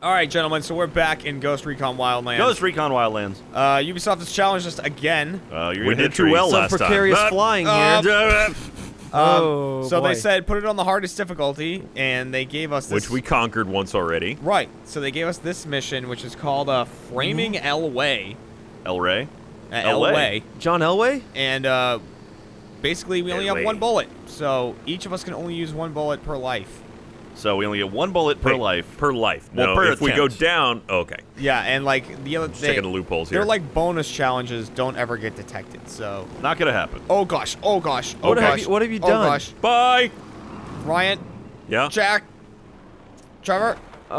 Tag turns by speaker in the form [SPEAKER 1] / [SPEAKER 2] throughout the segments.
[SPEAKER 1] All right, gentlemen, so we're back in Ghost Recon Wildlands.
[SPEAKER 2] Ghost Recon Wildlands.
[SPEAKER 1] Ubisoft has challenged us again.
[SPEAKER 2] You're
[SPEAKER 3] We
[SPEAKER 2] gonna
[SPEAKER 3] did
[SPEAKER 2] hit
[SPEAKER 3] too
[SPEAKER 2] trees.
[SPEAKER 3] well
[SPEAKER 4] Some
[SPEAKER 3] last
[SPEAKER 4] precarious
[SPEAKER 3] time.
[SPEAKER 4] flying here.
[SPEAKER 1] So
[SPEAKER 4] boy.
[SPEAKER 1] they said put it on the hardest difficulty, and they gave us this.
[SPEAKER 3] Which we conquered once already.
[SPEAKER 1] Right. So they gave us this mission, which is called Framing Elway.
[SPEAKER 2] El Rey.
[SPEAKER 1] Elway.
[SPEAKER 4] John Elway?
[SPEAKER 1] And basically, we only have
[SPEAKER 3] Elway.
[SPEAKER 1] one bullet. So each of us can only use one bullet per life.
[SPEAKER 2] So we only get one bullet per
[SPEAKER 3] Wait,
[SPEAKER 2] life.
[SPEAKER 3] Per life.
[SPEAKER 2] Well,
[SPEAKER 3] No,
[SPEAKER 2] per
[SPEAKER 3] if we go
[SPEAKER 2] attempt.
[SPEAKER 3] down, okay.
[SPEAKER 1] Yeah, and like the other
[SPEAKER 3] Checking the loopholes here.
[SPEAKER 1] they're like bonus challenges don't ever get detected. So
[SPEAKER 2] Not gonna happen.
[SPEAKER 1] oh gosh, oh gosh, oh
[SPEAKER 4] What have
[SPEAKER 1] gosh.
[SPEAKER 4] you- what have you
[SPEAKER 1] Oh
[SPEAKER 4] done?
[SPEAKER 1] gosh,
[SPEAKER 3] Bye.
[SPEAKER 1] Ryan,
[SPEAKER 3] Yeah.
[SPEAKER 1] Jack, Trevor,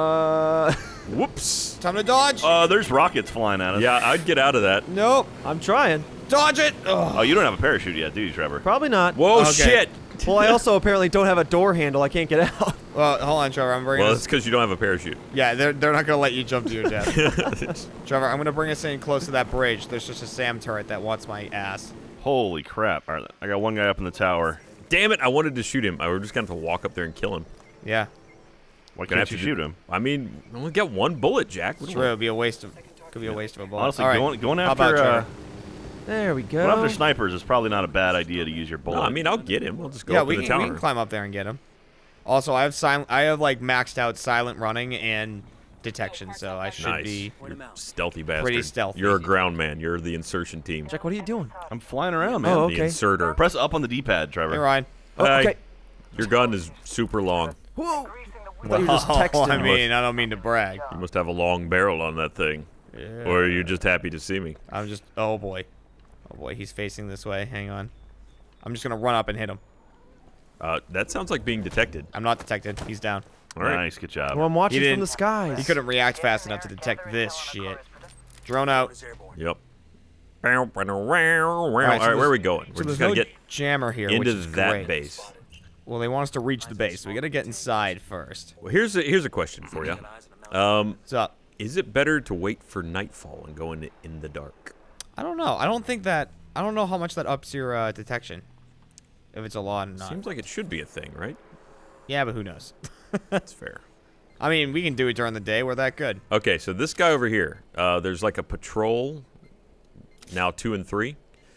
[SPEAKER 3] Whoops.
[SPEAKER 1] time to dodge.
[SPEAKER 2] There's rockets flying at us.
[SPEAKER 3] Yeah, I'd get out of that.
[SPEAKER 1] Nope,
[SPEAKER 4] I'm trying.
[SPEAKER 1] dodge it. Ugh.
[SPEAKER 2] Oh, you don't have a parachute yet, do you, Trevor?
[SPEAKER 4] Probably not.
[SPEAKER 3] Whoa,
[SPEAKER 1] Okay.
[SPEAKER 3] shit.
[SPEAKER 4] Well, I also apparently don't have a door handle. I can't get out.
[SPEAKER 1] Well, hold on, Trevor. I'm bringing
[SPEAKER 3] Well,
[SPEAKER 1] us.
[SPEAKER 3] it's because you don't have a parachute.
[SPEAKER 1] Yeah, they're not gonna let you jump to your death. Trevor, I'm gonna bring us in close to that bridge. There's just a SAM turret that wants my ass.
[SPEAKER 2] Holy crap. All right, I got one guy up in the tower.
[SPEAKER 3] Damn it, I wanted to shoot him. I was just going to have to walk up there and kill him.
[SPEAKER 1] Yeah,
[SPEAKER 2] Why
[SPEAKER 3] Gonna
[SPEAKER 2] can't
[SPEAKER 3] have
[SPEAKER 2] you
[SPEAKER 3] to
[SPEAKER 2] shoot
[SPEAKER 3] do-
[SPEAKER 2] him?
[SPEAKER 3] I mean, I only got one bullet, Jack. What do
[SPEAKER 1] true.
[SPEAKER 3] I-
[SPEAKER 1] It'd be a waste of. Could be a waste of a bullet.
[SPEAKER 2] Honestly,
[SPEAKER 1] All right.
[SPEAKER 2] going
[SPEAKER 1] How
[SPEAKER 2] after
[SPEAKER 1] about Trevor?
[SPEAKER 4] There we go.
[SPEAKER 2] going after snipers is probably not a bad idea to use your bullet.
[SPEAKER 3] No, I mean, I'll get him. We'll just go
[SPEAKER 1] Yeah,
[SPEAKER 3] up
[SPEAKER 1] we
[SPEAKER 3] to the
[SPEAKER 1] can, we
[SPEAKER 3] tower.
[SPEAKER 1] can climb up there and get him. Also, I have like maxed out silent running and detection, so I should
[SPEAKER 3] Nice.
[SPEAKER 1] be.
[SPEAKER 3] You're stealthy bastard.
[SPEAKER 1] Pretty stealthy.
[SPEAKER 3] You're a ground man. You're the insertion team.
[SPEAKER 4] Jack, what are you doing?
[SPEAKER 2] I'm flying around, man.
[SPEAKER 4] Oh,
[SPEAKER 3] The
[SPEAKER 4] okay.
[SPEAKER 3] inserter.
[SPEAKER 2] Press up on the D-pad, Trevor.
[SPEAKER 1] Hey, Ryan.
[SPEAKER 4] Oh,
[SPEAKER 3] Hey,
[SPEAKER 4] okay.
[SPEAKER 3] your gun is super long.
[SPEAKER 4] Whoa. I thought you were just texting.
[SPEAKER 1] I mean, I don't mean to brag.
[SPEAKER 3] You must have a long barrel on that thing.
[SPEAKER 1] Yeah.
[SPEAKER 3] Or are you just happy to see me?
[SPEAKER 1] I'm just. Oh boy. Oh boy, he's facing this way. Hang on. I'm just gonna run up and hit him.
[SPEAKER 3] That sounds like being detected.
[SPEAKER 1] I'm not detected. He's down.
[SPEAKER 3] All right.
[SPEAKER 2] Nice, good job.
[SPEAKER 4] Well, I'm watching
[SPEAKER 1] He
[SPEAKER 4] from
[SPEAKER 1] didn't-
[SPEAKER 4] the skies.
[SPEAKER 1] He couldn't react fast enough to detect this shit. Drone out.
[SPEAKER 3] Yep. All right,
[SPEAKER 1] so
[SPEAKER 3] where are we going?
[SPEAKER 1] So
[SPEAKER 3] We're
[SPEAKER 1] there's
[SPEAKER 3] just gonna
[SPEAKER 1] no
[SPEAKER 3] get
[SPEAKER 1] jammer here,
[SPEAKER 3] into
[SPEAKER 1] which is
[SPEAKER 3] that
[SPEAKER 1] great.
[SPEAKER 3] base.
[SPEAKER 1] Well, they want us to reach the base, so we gotta get inside first.
[SPEAKER 3] Well, here's a question for you.
[SPEAKER 1] What's up?
[SPEAKER 3] Is it better to wait for nightfall and go in the dark?
[SPEAKER 1] I don't know. I don't know how much that ups your detection. If it's a lot or not.
[SPEAKER 3] Seems like it should be a thing, right?
[SPEAKER 1] Yeah, but who knows?
[SPEAKER 3] That's fair.
[SPEAKER 1] I mean, we can do it during the day. We're that good.
[SPEAKER 3] Okay, so this guy over here, there's like a patrol, now 2 and 3.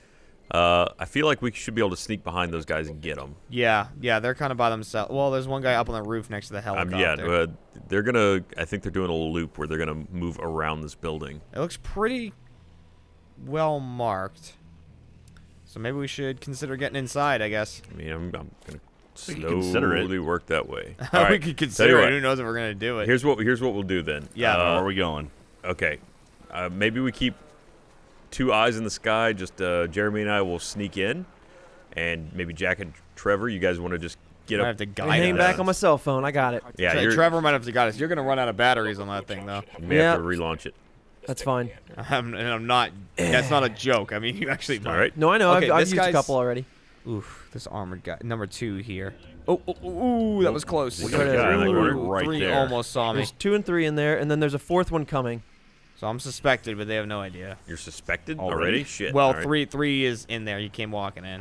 [SPEAKER 3] I feel like we should be able to sneak behind those guys and get them.
[SPEAKER 1] Yeah, they're kind of by themselves. Well, there's one guy up on the roof next to the helicopter.
[SPEAKER 3] They're gonna. I think they're doing a loop where they're gonna move around this building.
[SPEAKER 1] It looks pretty well marked. So maybe we should consider getting inside, I guess.
[SPEAKER 3] I mean, I'm gonna
[SPEAKER 2] We could consider it.
[SPEAKER 3] slowly work that way.
[SPEAKER 1] We
[SPEAKER 3] All right,
[SPEAKER 1] could
[SPEAKER 3] tell
[SPEAKER 1] consider
[SPEAKER 3] you
[SPEAKER 1] it.
[SPEAKER 3] what,
[SPEAKER 1] Who knows if we're gonna do it?
[SPEAKER 3] Here's what we'll do then.
[SPEAKER 1] Yeah.
[SPEAKER 2] Where are we going?
[SPEAKER 3] Okay. Maybe we keep 2 eyes in the sky. Just Jeremy and I will sneak in, and maybe Jack and Trevor, you guys want to just get
[SPEAKER 1] I
[SPEAKER 3] up.
[SPEAKER 1] have to
[SPEAKER 4] I'm
[SPEAKER 1] guide
[SPEAKER 4] hanging
[SPEAKER 1] us.
[SPEAKER 4] back on my cell phone. I got it.
[SPEAKER 3] Yeah,
[SPEAKER 1] Trevor might have to guide us. You're gonna run out of batteries on that thing, though.
[SPEAKER 3] you may have to relaunch it.
[SPEAKER 4] That's fine.
[SPEAKER 1] And I'm not. That's not a joke. I mean, you actually.
[SPEAKER 3] All right.
[SPEAKER 4] No, I know.
[SPEAKER 1] Okay,
[SPEAKER 4] I've
[SPEAKER 1] this
[SPEAKER 4] used a
[SPEAKER 1] guy's-
[SPEAKER 4] couple already.
[SPEAKER 1] Oof, this armored guy. Number 2 here. Oh, ooh, that was close.
[SPEAKER 3] We got a guy in the corner
[SPEAKER 2] right
[SPEAKER 1] 3
[SPEAKER 2] there.
[SPEAKER 1] almost saw me.
[SPEAKER 4] There's 2 and 3 in there, and then there's a 4th one coming.
[SPEAKER 1] So I'm suspected, but they have no idea.
[SPEAKER 3] You're suspected
[SPEAKER 2] Already?
[SPEAKER 3] already? Shit.
[SPEAKER 1] Well,
[SPEAKER 3] all right.
[SPEAKER 1] three is in there. You came walking in.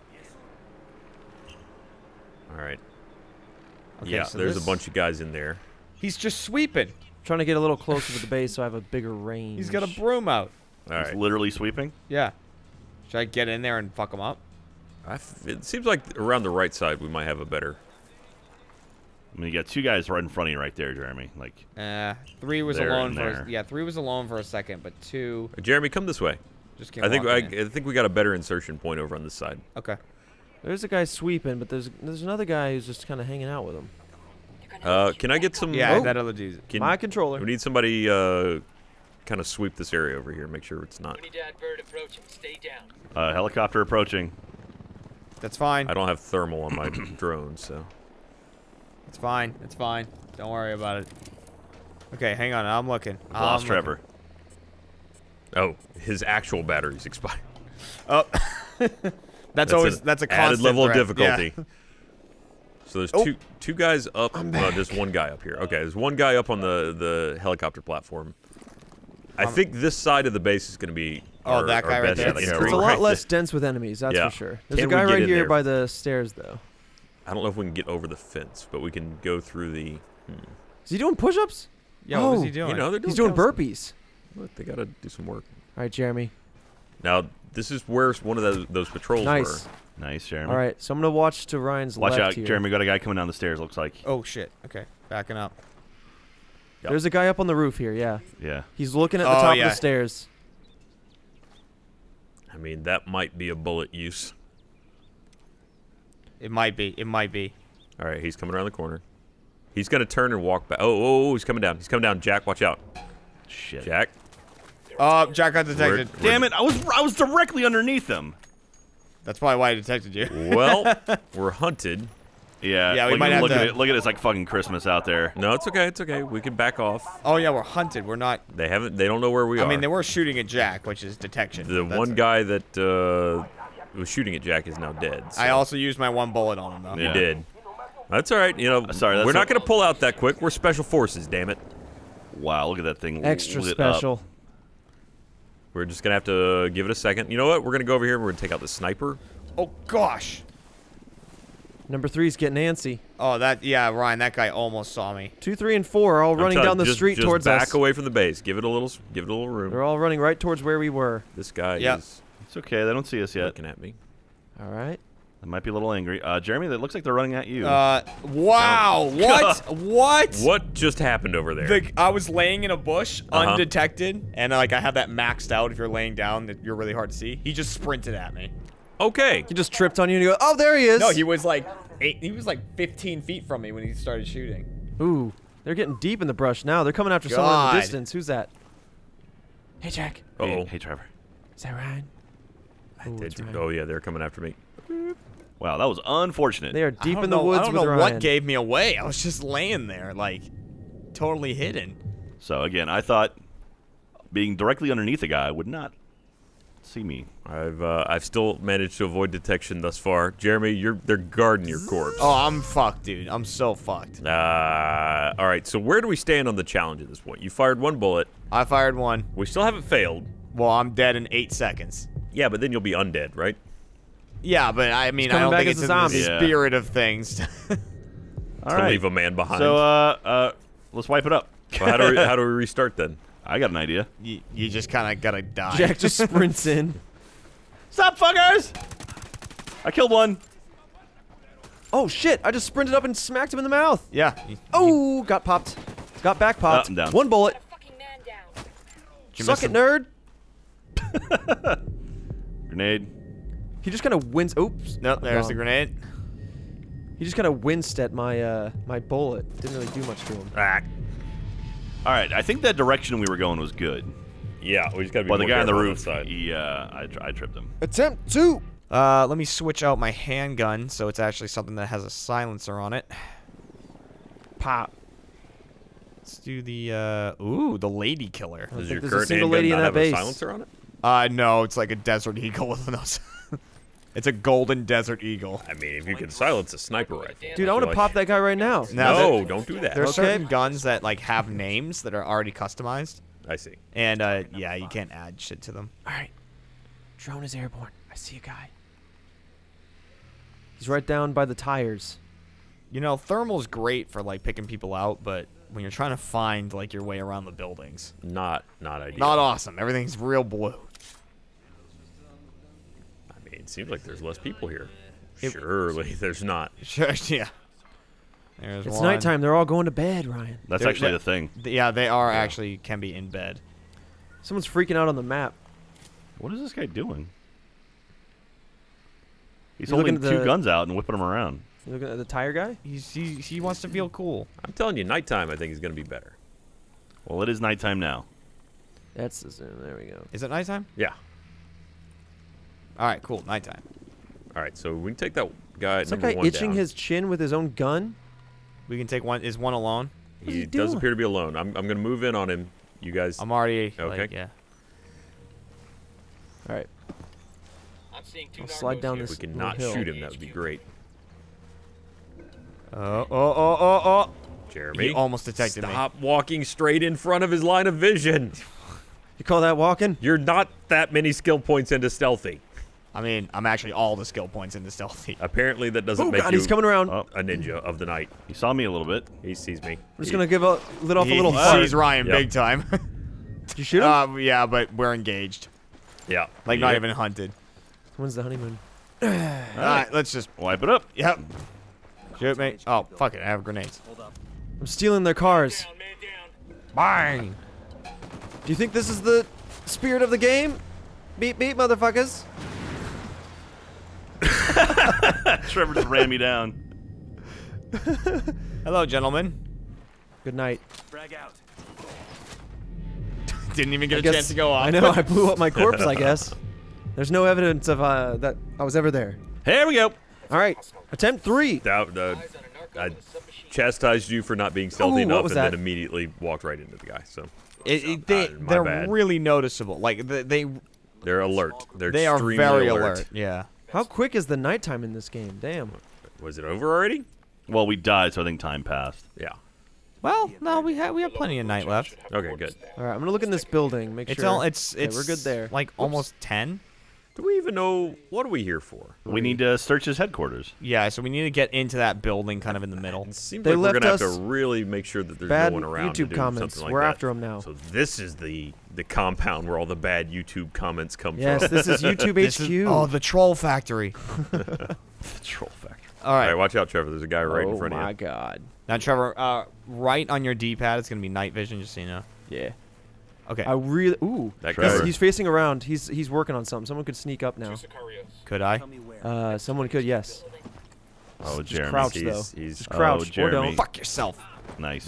[SPEAKER 3] All right.
[SPEAKER 1] Okay,
[SPEAKER 3] Yeah,
[SPEAKER 1] so
[SPEAKER 3] there's
[SPEAKER 1] this-
[SPEAKER 3] a bunch of guys in there.
[SPEAKER 1] He's just sweeping.
[SPEAKER 4] Trying to get a little closer to the base so I have a bigger range.
[SPEAKER 1] He's got a broom out.
[SPEAKER 3] All
[SPEAKER 2] It's
[SPEAKER 3] right.
[SPEAKER 2] literally sweeping.
[SPEAKER 1] Yeah. Should I get in there and fuck him up?
[SPEAKER 3] It seems like around the right side we might have a better.
[SPEAKER 2] I mean, you got 2 guys right in front of you right there, Jeremy. Like,
[SPEAKER 1] 3 was
[SPEAKER 2] There
[SPEAKER 1] alone
[SPEAKER 2] and
[SPEAKER 1] for
[SPEAKER 2] there.
[SPEAKER 1] yeah. 3 was alone for a second, but 2
[SPEAKER 3] Jeremy, come this way.
[SPEAKER 1] just came.
[SPEAKER 3] I think
[SPEAKER 1] walking in.
[SPEAKER 3] I think we got a better insertion point over on this side.
[SPEAKER 1] Okay.
[SPEAKER 4] There's a guy sweeping, but there's another guy who's just kind of hanging out with him.
[SPEAKER 3] Can I get some?
[SPEAKER 1] Yeah,
[SPEAKER 3] oh,
[SPEAKER 1] that other dude.
[SPEAKER 4] My controller.
[SPEAKER 3] We need somebody kind of sweep this area over here. Make sure it's not.
[SPEAKER 5] bird approaching. Stay down.
[SPEAKER 2] helicopter approaching.
[SPEAKER 1] That's fine.
[SPEAKER 3] I don't have thermal on my drone, so.
[SPEAKER 1] It's fine. It's fine. Don't worry about it. Okay, hang on. I'm looking.
[SPEAKER 2] We've lost Trevor.
[SPEAKER 3] Oh, his actual batteries expired.
[SPEAKER 1] Oh. that's always
[SPEAKER 3] an
[SPEAKER 1] that's a
[SPEAKER 3] added
[SPEAKER 1] constant
[SPEAKER 3] level
[SPEAKER 1] threat.
[SPEAKER 3] of difficulty.
[SPEAKER 1] Yeah.
[SPEAKER 3] So there's
[SPEAKER 1] Oh.
[SPEAKER 3] two guys up. No, there's one guy up here. Okay, there's one guy up on the helicopter platform. I think this side of the base is going to be.
[SPEAKER 1] Oh,
[SPEAKER 3] our,
[SPEAKER 1] that
[SPEAKER 3] our
[SPEAKER 1] guy right
[SPEAKER 3] best
[SPEAKER 1] there?
[SPEAKER 3] shot.
[SPEAKER 1] It's
[SPEAKER 3] Yeah,
[SPEAKER 4] It's a
[SPEAKER 3] right
[SPEAKER 4] lot less
[SPEAKER 3] there.
[SPEAKER 4] dense with enemies, that's
[SPEAKER 3] Yeah.
[SPEAKER 4] for sure. There's
[SPEAKER 3] Can
[SPEAKER 4] a
[SPEAKER 3] we
[SPEAKER 4] guy
[SPEAKER 3] get
[SPEAKER 4] right
[SPEAKER 3] in
[SPEAKER 4] here
[SPEAKER 3] there?
[SPEAKER 4] by the stairs, though.
[SPEAKER 3] I don't know if we can get over the fence, but we can go through the.
[SPEAKER 4] Is he doing push-ups?
[SPEAKER 1] Yo, what is he doing?
[SPEAKER 3] You know, they're doing
[SPEAKER 4] He's doing
[SPEAKER 3] counseling.
[SPEAKER 4] burpees.
[SPEAKER 3] Look, they gotta do some work.
[SPEAKER 4] All right, Jeremy.
[SPEAKER 3] Now, this is where one of those patrols
[SPEAKER 4] Nice.
[SPEAKER 3] were.
[SPEAKER 2] Nice, Jeremy.
[SPEAKER 4] All right, so I'm gonna watch to Ryan's
[SPEAKER 2] Watch
[SPEAKER 4] left
[SPEAKER 2] out,
[SPEAKER 4] here.
[SPEAKER 2] Jeremy. Got a guy coming down the stairs. Looks like.
[SPEAKER 1] Oh shit. Okay, backing up.
[SPEAKER 3] Yep.
[SPEAKER 4] There's a guy up on the roof here. Yeah.
[SPEAKER 2] Yeah.
[SPEAKER 4] He's looking at the
[SPEAKER 1] Oh,
[SPEAKER 4] top
[SPEAKER 1] yeah.
[SPEAKER 4] of the stairs.
[SPEAKER 3] I mean, that might be a bullet use.
[SPEAKER 1] It might be. It might be.
[SPEAKER 3] All right, he's coming around the corner. He's gonna turn and walk back. Oh, he's coming down. He's coming down. Jack, watch out.
[SPEAKER 2] Shit.
[SPEAKER 3] Jack.
[SPEAKER 1] Oh, Jack got detected.
[SPEAKER 2] Damn it! I was directly underneath him.
[SPEAKER 1] That's probably why I detected you.
[SPEAKER 3] Well, we're hunted.
[SPEAKER 2] Yeah.
[SPEAKER 1] Yeah, we
[SPEAKER 2] look,
[SPEAKER 1] might have
[SPEAKER 2] look
[SPEAKER 1] to-
[SPEAKER 2] at it. Look at it. It's like fucking Christmas out there.
[SPEAKER 3] No, it's okay. It's okay. We can back off.
[SPEAKER 1] Oh yeah, we're hunted. We're not.
[SPEAKER 3] They don't know where we are.
[SPEAKER 1] I mean, they were shooting at Jack, which is detection.
[SPEAKER 3] The
[SPEAKER 1] That's
[SPEAKER 3] one
[SPEAKER 1] it.
[SPEAKER 3] guy that was shooting at Jack is now dead. So.
[SPEAKER 1] I also used my one bullet on him though.
[SPEAKER 2] Yeah.
[SPEAKER 3] You did. That's all right. You know,
[SPEAKER 2] Sorry, that's
[SPEAKER 3] we're not
[SPEAKER 2] not-
[SPEAKER 3] going to pull out that quick. We're special forces, damn it.
[SPEAKER 2] Wow. Look at that thing.
[SPEAKER 4] Extra
[SPEAKER 2] lit up.
[SPEAKER 4] special.
[SPEAKER 3] We're just going to have to give it a second. You know what? We're going to go over here and we're going to take out the sniper.
[SPEAKER 1] Oh gosh.
[SPEAKER 4] Number 3's getting antsy.
[SPEAKER 1] Oh yeah, Ryan, that guy almost saw me.
[SPEAKER 4] 2, 3, and 4 are all running down the street
[SPEAKER 3] just
[SPEAKER 4] towards
[SPEAKER 3] back
[SPEAKER 4] us.
[SPEAKER 3] away from the base. Give it a little room.
[SPEAKER 4] They're all running right towards where we were.
[SPEAKER 3] This guy
[SPEAKER 1] Yep.
[SPEAKER 3] is
[SPEAKER 2] It's okay. They don't see us yet.
[SPEAKER 3] looking at me.
[SPEAKER 4] All right.
[SPEAKER 2] They might be a little angry. Jeremy, that looks like they're running at you.
[SPEAKER 1] Wow. What? What?
[SPEAKER 3] What just happened over there?
[SPEAKER 1] I was laying in a bush,
[SPEAKER 3] Uh-huh.
[SPEAKER 1] undetected, and like I have that maxed out. If you're laying down, that you're really hard to see. He just sprinted at me.
[SPEAKER 3] Okay.
[SPEAKER 4] He just tripped on you and you go, oh, there he is.
[SPEAKER 1] No, he was like 15 feet from me when he started shooting.
[SPEAKER 4] Ooh, they're getting deep in the brush now. They're coming after someone in
[SPEAKER 1] God.
[SPEAKER 4] the distance. Who's that? Hey, Jack.
[SPEAKER 3] Uh-oh.
[SPEAKER 2] Hey, Trevor.
[SPEAKER 4] Is that Ryan? Ooh, it's Ryan.
[SPEAKER 3] Oh, yeah, they're coming after me.
[SPEAKER 2] Wow, that was unfortunate.
[SPEAKER 4] They are
[SPEAKER 1] I
[SPEAKER 4] deep
[SPEAKER 1] don't
[SPEAKER 4] in the
[SPEAKER 1] know-
[SPEAKER 4] woods
[SPEAKER 1] I don't
[SPEAKER 4] with
[SPEAKER 1] know
[SPEAKER 4] Ryan.
[SPEAKER 1] what gave me away. I was just laying there, like totally hidden.
[SPEAKER 2] So again, I thought being directly underneath a guy would not see me.
[SPEAKER 3] I've still managed to avoid detection thus far. Jeremy, they're guarding your corpse.
[SPEAKER 1] Oh, I'm fucked, dude. I'm so fucked.
[SPEAKER 3] All right, so where do we stand on the challenge at this point? You fired one bullet.
[SPEAKER 1] I fired one.
[SPEAKER 3] We still haven't failed.
[SPEAKER 1] Well, I'm dead in 8 seconds.
[SPEAKER 3] Yeah, but then you'll be undead, right?
[SPEAKER 1] Yeah, but I mean, I
[SPEAKER 4] coming
[SPEAKER 1] don't
[SPEAKER 4] back
[SPEAKER 1] think
[SPEAKER 4] as
[SPEAKER 1] it's
[SPEAKER 4] a
[SPEAKER 1] in the
[SPEAKER 4] zombie.
[SPEAKER 2] Yeah.
[SPEAKER 1] spirit of things.
[SPEAKER 2] All
[SPEAKER 3] To
[SPEAKER 2] right.
[SPEAKER 3] leave a man behind.
[SPEAKER 2] So let's wipe it up.
[SPEAKER 3] Well, how do we restart then?
[SPEAKER 2] I got an idea.
[SPEAKER 1] you just kind of gotta die.
[SPEAKER 4] Jack just sprints in.
[SPEAKER 2] Stop, fuckers! I killed one.
[SPEAKER 4] Oh, shit. I just sprinted up and smacked him in the mouth.
[SPEAKER 1] Yeah.
[SPEAKER 4] Oh, got popped. Got back popped.
[SPEAKER 2] I'm down.
[SPEAKER 4] One bullet.
[SPEAKER 5] Fucking man down.
[SPEAKER 1] You
[SPEAKER 4] Suck
[SPEAKER 1] missed
[SPEAKER 4] it, nerd.
[SPEAKER 2] Grenade.
[SPEAKER 4] He just kind of wins. Oops.
[SPEAKER 1] No, there's the
[SPEAKER 4] Gone.
[SPEAKER 1] grenade.
[SPEAKER 4] He just kind of winced at my my bullet. Didn't really do much to him.
[SPEAKER 3] Ah,
[SPEAKER 2] All right, I think that direction we were going was good.
[SPEAKER 3] yeah, we just gotta be
[SPEAKER 2] But
[SPEAKER 3] more
[SPEAKER 2] the guy on the
[SPEAKER 3] careful
[SPEAKER 2] roof,
[SPEAKER 3] side.
[SPEAKER 2] I tripped him.
[SPEAKER 4] Attempt 2.
[SPEAKER 1] Let me switch out my handgun so it's actually something that has a silencer on it.
[SPEAKER 4] Pop.
[SPEAKER 1] Let's do the the lady killer.
[SPEAKER 3] Does
[SPEAKER 4] think
[SPEAKER 3] your
[SPEAKER 4] there's a
[SPEAKER 3] current
[SPEAKER 4] single
[SPEAKER 3] handgun
[SPEAKER 4] lady in
[SPEAKER 3] not
[SPEAKER 4] that
[SPEAKER 3] have a
[SPEAKER 4] base.
[SPEAKER 3] silencer on it?
[SPEAKER 1] No, it's like a desert eagle with those. It's a golden desert eagle.
[SPEAKER 3] I mean, if you can silence a sniper rifle.
[SPEAKER 4] Dude, I want to
[SPEAKER 3] feel
[SPEAKER 4] pop
[SPEAKER 3] like-
[SPEAKER 4] that guy right now.
[SPEAKER 3] No, don't do that.
[SPEAKER 1] There's
[SPEAKER 4] Okay.
[SPEAKER 1] certain guns that like have names that are already customized,
[SPEAKER 3] I see.
[SPEAKER 1] and yeah, you can't add shit to them.
[SPEAKER 4] All right. Drone is airborne. I see a guy. He's right down by the tires.
[SPEAKER 1] You know, thermal's great for like picking people out, but when you're trying to find like your way around the buildings,
[SPEAKER 3] Not ideal.
[SPEAKER 1] not awesome. Everything's real blue.
[SPEAKER 3] I mean, it seems like there's less people here.
[SPEAKER 1] It-
[SPEAKER 3] Surely there's not.
[SPEAKER 1] Sure, yeah. There's
[SPEAKER 4] It's
[SPEAKER 1] one.
[SPEAKER 4] nighttime. They're all going to bed, Ryan.
[SPEAKER 2] That's
[SPEAKER 1] They're-
[SPEAKER 2] actually
[SPEAKER 1] they're-
[SPEAKER 2] the thing.
[SPEAKER 1] Yeah, they are actually can be in bed.
[SPEAKER 4] Someone's freaking out on the map.
[SPEAKER 2] What is this guy doing? He's
[SPEAKER 4] You're looking
[SPEAKER 2] holding
[SPEAKER 4] at
[SPEAKER 2] two
[SPEAKER 4] the-
[SPEAKER 2] guns out and whipping them around.
[SPEAKER 4] You looking at the tire guy?
[SPEAKER 1] He wants to feel cool.
[SPEAKER 3] I'm telling you, nighttime I think is going to be better.
[SPEAKER 2] Well, it is nighttime now.
[SPEAKER 4] That's the zoom. There we go.
[SPEAKER 1] Is it nighttime?
[SPEAKER 3] Yeah.
[SPEAKER 1] All right, cool. Nighttime.
[SPEAKER 3] All right, so we can take that guy
[SPEAKER 4] Is that
[SPEAKER 3] number
[SPEAKER 4] guy
[SPEAKER 3] one
[SPEAKER 4] itching
[SPEAKER 3] down.
[SPEAKER 4] his chin with his own gun?
[SPEAKER 1] We can take one. Is one alone?
[SPEAKER 4] What is
[SPEAKER 3] He
[SPEAKER 4] he
[SPEAKER 3] does
[SPEAKER 4] doing?
[SPEAKER 3] appear to be alone. I'm going to move in on him. You guys.
[SPEAKER 1] I'm already.
[SPEAKER 3] Okay.
[SPEAKER 1] Like, yeah.
[SPEAKER 4] All right.
[SPEAKER 5] I'm seeing two
[SPEAKER 4] I'll slide
[SPEAKER 5] narcos
[SPEAKER 4] down
[SPEAKER 5] here.
[SPEAKER 3] If we
[SPEAKER 4] this
[SPEAKER 3] can
[SPEAKER 4] little
[SPEAKER 3] not
[SPEAKER 4] hill.
[SPEAKER 3] shoot him, that would be great.
[SPEAKER 1] Oh.
[SPEAKER 3] Jeremy.
[SPEAKER 1] He almost detected me.
[SPEAKER 3] Stop walking straight in front of his line of vision.
[SPEAKER 4] You call that walking?
[SPEAKER 3] You're not that many skill points into stealthy.
[SPEAKER 1] I mean, I'm actually all the skill points into stealthy.
[SPEAKER 3] Apparently, that doesn't
[SPEAKER 4] Oh
[SPEAKER 3] make
[SPEAKER 4] God,
[SPEAKER 3] you
[SPEAKER 4] he's coming around.
[SPEAKER 2] Oh,
[SPEAKER 3] a ninja of the night.
[SPEAKER 2] he saw me a little bit.
[SPEAKER 3] He sees me.
[SPEAKER 4] I'm just gonna let off a
[SPEAKER 1] He
[SPEAKER 4] little fart.
[SPEAKER 1] sees Ryan
[SPEAKER 3] Yep.
[SPEAKER 1] big time.
[SPEAKER 4] Did you shoot him?
[SPEAKER 1] Yeah, but we're engaged.
[SPEAKER 3] Yeah.
[SPEAKER 1] Like, not even hunted.
[SPEAKER 4] When's the honeymoon?
[SPEAKER 1] All right, let's just.
[SPEAKER 2] Wipe it up.
[SPEAKER 1] Yep. Shoot me. Oh, fuck it. I have grenades.
[SPEAKER 4] I'm stealing their cars.
[SPEAKER 5] Down, man down.
[SPEAKER 1] Bang.
[SPEAKER 4] Do you think this is the spirit of the game? Beep beep, motherfuckers.
[SPEAKER 2] Trevor just ran me down.
[SPEAKER 1] Hello, gentlemen.
[SPEAKER 4] Good night.
[SPEAKER 1] Didn't even get
[SPEAKER 4] I
[SPEAKER 1] a
[SPEAKER 4] guess-
[SPEAKER 1] chance to go off.
[SPEAKER 4] I know. I blew up my corpse. I guess. There's no evidence of that I was ever there.
[SPEAKER 2] Here we go.
[SPEAKER 4] All right. Attempt 3.
[SPEAKER 3] That,
[SPEAKER 5] Eyes on a narco
[SPEAKER 3] I
[SPEAKER 5] in a submachine.
[SPEAKER 3] chastised you for not being stealthy
[SPEAKER 4] Ooh, what
[SPEAKER 3] enough,
[SPEAKER 4] was
[SPEAKER 3] and
[SPEAKER 4] that?
[SPEAKER 3] then immediately walked right into the guy. So
[SPEAKER 1] They,
[SPEAKER 3] my
[SPEAKER 1] they're
[SPEAKER 3] bad.
[SPEAKER 1] really noticeable. Like,
[SPEAKER 3] they're alert. They're
[SPEAKER 1] they are
[SPEAKER 3] extremely
[SPEAKER 1] very alert. Yeah.
[SPEAKER 4] How quick is the nighttime in this game? Damn.
[SPEAKER 3] Was it over already?
[SPEAKER 2] Well, we died, so I think time passed.
[SPEAKER 3] Yeah.
[SPEAKER 1] Well, no, we have plenty of night left.
[SPEAKER 3] Okay, good.
[SPEAKER 4] All right. I'm gonna look in this building. Make
[SPEAKER 1] It's
[SPEAKER 4] sure.
[SPEAKER 1] all it's
[SPEAKER 4] Okay, we're good there.
[SPEAKER 1] Like almost 10.
[SPEAKER 3] Do we even know what are we here for?
[SPEAKER 2] We need to search his headquarters.
[SPEAKER 1] Yeah, so we need to get into that building kind of in the middle.
[SPEAKER 3] It seems
[SPEAKER 4] They
[SPEAKER 3] like we're
[SPEAKER 4] left
[SPEAKER 3] gonna have
[SPEAKER 4] us
[SPEAKER 3] to really make sure that there's
[SPEAKER 4] bad
[SPEAKER 3] no one around to
[SPEAKER 4] YouTube
[SPEAKER 3] do
[SPEAKER 4] comments.
[SPEAKER 3] something like
[SPEAKER 4] We're
[SPEAKER 3] that.
[SPEAKER 4] after 'em now.
[SPEAKER 3] So this is the compound where all the bad YouTube comments come
[SPEAKER 4] Yes,
[SPEAKER 3] from.
[SPEAKER 4] this is YouTube
[SPEAKER 1] This
[SPEAKER 4] HQ.
[SPEAKER 1] is, oh, the troll factory.
[SPEAKER 2] The troll factor.
[SPEAKER 1] All
[SPEAKER 3] All
[SPEAKER 1] right.
[SPEAKER 3] right, watch out, Trevor. There's a guy right in front
[SPEAKER 4] Oh my
[SPEAKER 3] of
[SPEAKER 4] God.
[SPEAKER 1] Now, Trevor, right on your D-pad, it's going to be night vision, just so you know.
[SPEAKER 4] Yeah.
[SPEAKER 1] Okay.
[SPEAKER 4] I really. Ooh.
[SPEAKER 3] That
[SPEAKER 2] Trevor.
[SPEAKER 3] guy.
[SPEAKER 4] He's facing around. He's working on something. Someone could sneak up now.
[SPEAKER 1] Could I?
[SPEAKER 4] Someone could. Yes.
[SPEAKER 2] Oh,
[SPEAKER 4] Just
[SPEAKER 2] Jeremy.
[SPEAKER 4] crouch
[SPEAKER 3] He's-
[SPEAKER 4] though.
[SPEAKER 3] he's-
[SPEAKER 4] Just crouch or
[SPEAKER 2] Jeremy.
[SPEAKER 4] don't.
[SPEAKER 1] Fuck yourself.
[SPEAKER 2] Nice.
[SPEAKER 4] He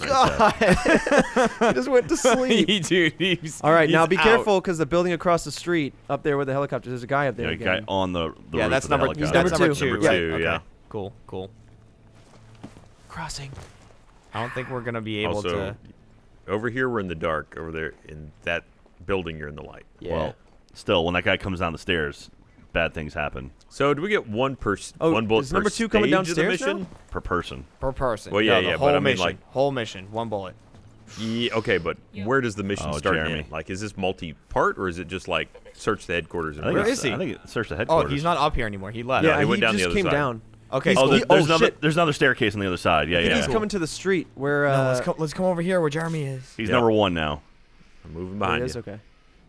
[SPEAKER 4] just went to sleep.
[SPEAKER 1] Dude, he's,
[SPEAKER 4] All right, now
[SPEAKER 1] he's
[SPEAKER 4] be
[SPEAKER 1] out.
[SPEAKER 4] careful because the building across the street up there with the helicopter. There's a guy up there
[SPEAKER 2] Yeah,
[SPEAKER 4] again.
[SPEAKER 2] guy on the
[SPEAKER 1] Yeah,
[SPEAKER 2] roof
[SPEAKER 1] that's
[SPEAKER 2] of the
[SPEAKER 1] number. He's
[SPEAKER 2] helicopter.
[SPEAKER 4] number
[SPEAKER 1] that's
[SPEAKER 4] two.
[SPEAKER 1] number two.
[SPEAKER 3] Number
[SPEAKER 1] right?
[SPEAKER 3] two,
[SPEAKER 1] Okay.
[SPEAKER 3] yeah.
[SPEAKER 1] Cool. Cool.
[SPEAKER 4] Crossing.
[SPEAKER 1] I don't think we're gonna be able
[SPEAKER 3] Also,
[SPEAKER 1] to.
[SPEAKER 3] over here we're in the dark. Over there in that building, you're in the light.
[SPEAKER 4] Yeah.
[SPEAKER 2] Well, still, when that guy comes down the stairs, bad things happen
[SPEAKER 3] So do we get one
[SPEAKER 4] Oh,
[SPEAKER 3] one bullet
[SPEAKER 4] is
[SPEAKER 3] per
[SPEAKER 4] number 2 coming
[SPEAKER 3] stage of the
[SPEAKER 4] downstairs
[SPEAKER 3] mission?
[SPEAKER 4] now?
[SPEAKER 2] per person.
[SPEAKER 1] Per person.
[SPEAKER 3] Well, yeah,
[SPEAKER 1] No, the
[SPEAKER 3] yeah,
[SPEAKER 1] whole
[SPEAKER 3] but I mean,
[SPEAKER 1] mission,
[SPEAKER 3] like-
[SPEAKER 1] whole mission, one bullet.
[SPEAKER 3] Yeah, okay, but where does the mission
[SPEAKER 2] Oh,
[SPEAKER 3] start and
[SPEAKER 2] Jeremy.
[SPEAKER 3] end? Like, is this multi-part, or is it just like search the headquarters? And
[SPEAKER 2] I think
[SPEAKER 1] Where
[SPEAKER 2] it's-
[SPEAKER 1] is he?
[SPEAKER 2] I think it search the
[SPEAKER 1] Oh,
[SPEAKER 2] headquarters.
[SPEAKER 1] he's not up here anymore. He left.
[SPEAKER 3] No,
[SPEAKER 4] Yeah,
[SPEAKER 3] he
[SPEAKER 4] he
[SPEAKER 3] went down the
[SPEAKER 4] just
[SPEAKER 3] other
[SPEAKER 4] came
[SPEAKER 3] side.
[SPEAKER 4] down.
[SPEAKER 1] Okay.
[SPEAKER 2] Oh,
[SPEAKER 1] so
[SPEAKER 2] there's, there's, another,
[SPEAKER 4] shit.
[SPEAKER 2] there's another staircase on the other side. Yeah,
[SPEAKER 4] I think
[SPEAKER 2] yeah.
[SPEAKER 4] he's coming to the street where.
[SPEAKER 1] no, let's come over here where Jeremy is.
[SPEAKER 2] He's
[SPEAKER 3] Yeah.
[SPEAKER 2] number 1 now.
[SPEAKER 3] I'm moving
[SPEAKER 4] There
[SPEAKER 3] behind
[SPEAKER 4] he is.
[SPEAKER 3] you.
[SPEAKER 4] Okay.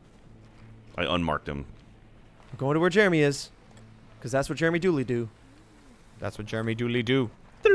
[SPEAKER 2] I unmarked him.
[SPEAKER 4] I'm going to where Jeremy is, because that's what Jeremy Dooley do.
[SPEAKER 1] That's what Jeremy Dooley do.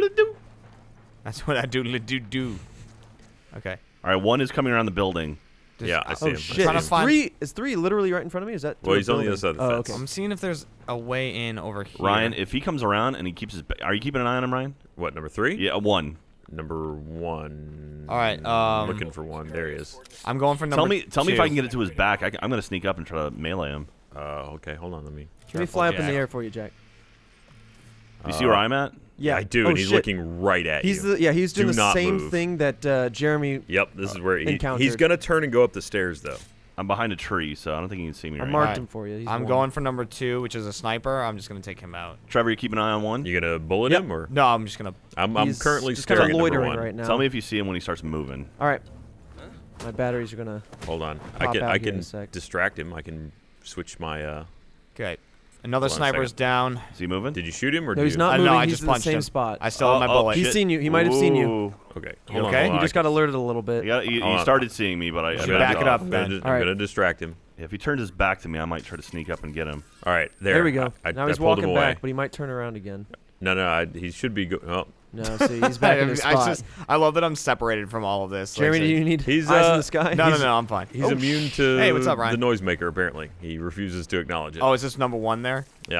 [SPEAKER 1] That's what I doodly do. Okay.
[SPEAKER 2] All right, 1 is coming around the building.
[SPEAKER 3] Yeah, I see
[SPEAKER 4] Oh
[SPEAKER 3] him.
[SPEAKER 4] shit!
[SPEAKER 1] trying to
[SPEAKER 4] Is
[SPEAKER 1] find-
[SPEAKER 4] 3 is 3 literally right in front of me? Is that?
[SPEAKER 3] Well,
[SPEAKER 4] through
[SPEAKER 3] he's on the other
[SPEAKER 4] building?
[SPEAKER 3] side of the
[SPEAKER 4] Oh,
[SPEAKER 3] fence.
[SPEAKER 4] okay.
[SPEAKER 1] I'm seeing if there's a way in over here.
[SPEAKER 2] Ryan, if he comes around and he keeps his... Are you keeping an eye on him, Ryan?
[SPEAKER 3] What, number 3?
[SPEAKER 2] Yeah, 1.
[SPEAKER 3] Number 1.
[SPEAKER 1] All right,
[SPEAKER 3] looking for 1. There he is.
[SPEAKER 1] I'm going for number
[SPEAKER 2] Tell me if I
[SPEAKER 1] two.
[SPEAKER 2] can get it to his back. I'm going to sneak up and try to melee him.
[SPEAKER 3] Okay, hold on. Let me.
[SPEAKER 4] Let me fly up in
[SPEAKER 1] Jack.
[SPEAKER 4] the air for you, Jack.
[SPEAKER 2] You see where I'm at?
[SPEAKER 4] Yeah,
[SPEAKER 3] I do,
[SPEAKER 4] Oh,
[SPEAKER 3] and he's
[SPEAKER 4] shit.
[SPEAKER 3] looking right at
[SPEAKER 4] He's
[SPEAKER 3] you.
[SPEAKER 4] he's doing
[SPEAKER 3] Do
[SPEAKER 4] the
[SPEAKER 3] not
[SPEAKER 4] same
[SPEAKER 3] move.
[SPEAKER 4] thing that Jeremy.
[SPEAKER 3] Yep, this is where he's
[SPEAKER 4] encountered.
[SPEAKER 3] gonna turn and go up the stairs, though.
[SPEAKER 2] I'm behind a tree, so I don't think he can see me
[SPEAKER 4] I
[SPEAKER 2] right
[SPEAKER 4] marked
[SPEAKER 1] Alright.
[SPEAKER 4] him for you. He's
[SPEAKER 1] I'm
[SPEAKER 4] one.
[SPEAKER 1] going for number 2, which is a sniper. I'm just gonna take him out.
[SPEAKER 2] now. Trevor, you keep an eye on 1?
[SPEAKER 3] You gonna bullet
[SPEAKER 4] Yep.
[SPEAKER 3] him, or
[SPEAKER 1] No, I'm just gonna.
[SPEAKER 3] I'm
[SPEAKER 4] He's
[SPEAKER 3] currently
[SPEAKER 4] just kind
[SPEAKER 3] staring
[SPEAKER 4] of
[SPEAKER 3] at number
[SPEAKER 4] loitering
[SPEAKER 3] 1.
[SPEAKER 4] right now.
[SPEAKER 2] Tell me if you see him when he starts moving.
[SPEAKER 4] All right. My batteries are gonna.
[SPEAKER 3] Hold on,
[SPEAKER 4] Pop out
[SPEAKER 3] I
[SPEAKER 4] here in
[SPEAKER 3] can
[SPEAKER 4] a sec.
[SPEAKER 3] distract him. I can switch my.
[SPEAKER 1] Okay. Another
[SPEAKER 3] Hold on a
[SPEAKER 1] sniper's
[SPEAKER 3] second.
[SPEAKER 1] down.
[SPEAKER 2] Is he moving?
[SPEAKER 3] Did you shoot him, or
[SPEAKER 4] No,
[SPEAKER 3] did
[SPEAKER 4] he's
[SPEAKER 3] you?
[SPEAKER 4] not
[SPEAKER 1] No,
[SPEAKER 4] moving.
[SPEAKER 1] I
[SPEAKER 4] he's
[SPEAKER 1] just
[SPEAKER 4] in the
[SPEAKER 1] punched
[SPEAKER 4] same
[SPEAKER 1] him.
[SPEAKER 4] spot.
[SPEAKER 1] I still have my
[SPEAKER 2] Oh,
[SPEAKER 1] bullet.
[SPEAKER 4] He's
[SPEAKER 2] shit.
[SPEAKER 4] seen you. He might have seen you.
[SPEAKER 2] Ooh.
[SPEAKER 3] Okay,
[SPEAKER 1] You
[SPEAKER 3] hold on,
[SPEAKER 1] okay?
[SPEAKER 3] hold on.
[SPEAKER 4] He just got alerted a little bit.
[SPEAKER 2] He
[SPEAKER 3] Hold on.
[SPEAKER 2] started seeing me, but I
[SPEAKER 1] should
[SPEAKER 2] backed
[SPEAKER 1] back it
[SPEAKER 2] off.
[SPEAKER 1] up
[SPEAKER 3] I'm
[SPEAKER 1] then.
[SPEAKER 3] gonna,
[SPEAKER 4] All right.
[SPEAKER 3] I'm gonna distract him.
[SPEAKER 2] If he turns his back to me, I might try to sneak up and get him.
[SPEAKER 3] All right, there.
[SPEAKER 4] There we go. Now he's
[SPEAKER 3] I pulled him
[SPEAKER 4] walking
[SPEAKER 3] away.
[SPEAKER 4] back, but he might turn around again.
[SPEAKER 3] No, he should be. Oh,
[SPEAKER 4] No, see, he's back in his spot.
[SPEAKER 1] I love that I'm separated from all of this.
[SPEAKER 4] Jeremy, do you need
[SPEAKER 3] He's,
[SPEAKER 4] eyes in
[SPEAKER 3] uh,
[SPEAKER 4] the sky?
[SPEAKER 1] No, I'm fine.
[SPEAKER 3] he's
[SPEAKER 1] Oh,
[SPEAKER 3] immune to
[SPEAKER 1] Hey, what's up, Ryan?
[SPEAKER 3] the noisemaker. Apparently, he refuses to acknowledge it.
[SPEAKER 1] Oh, is this number 1 there?
[SPEAKER 3] yeah.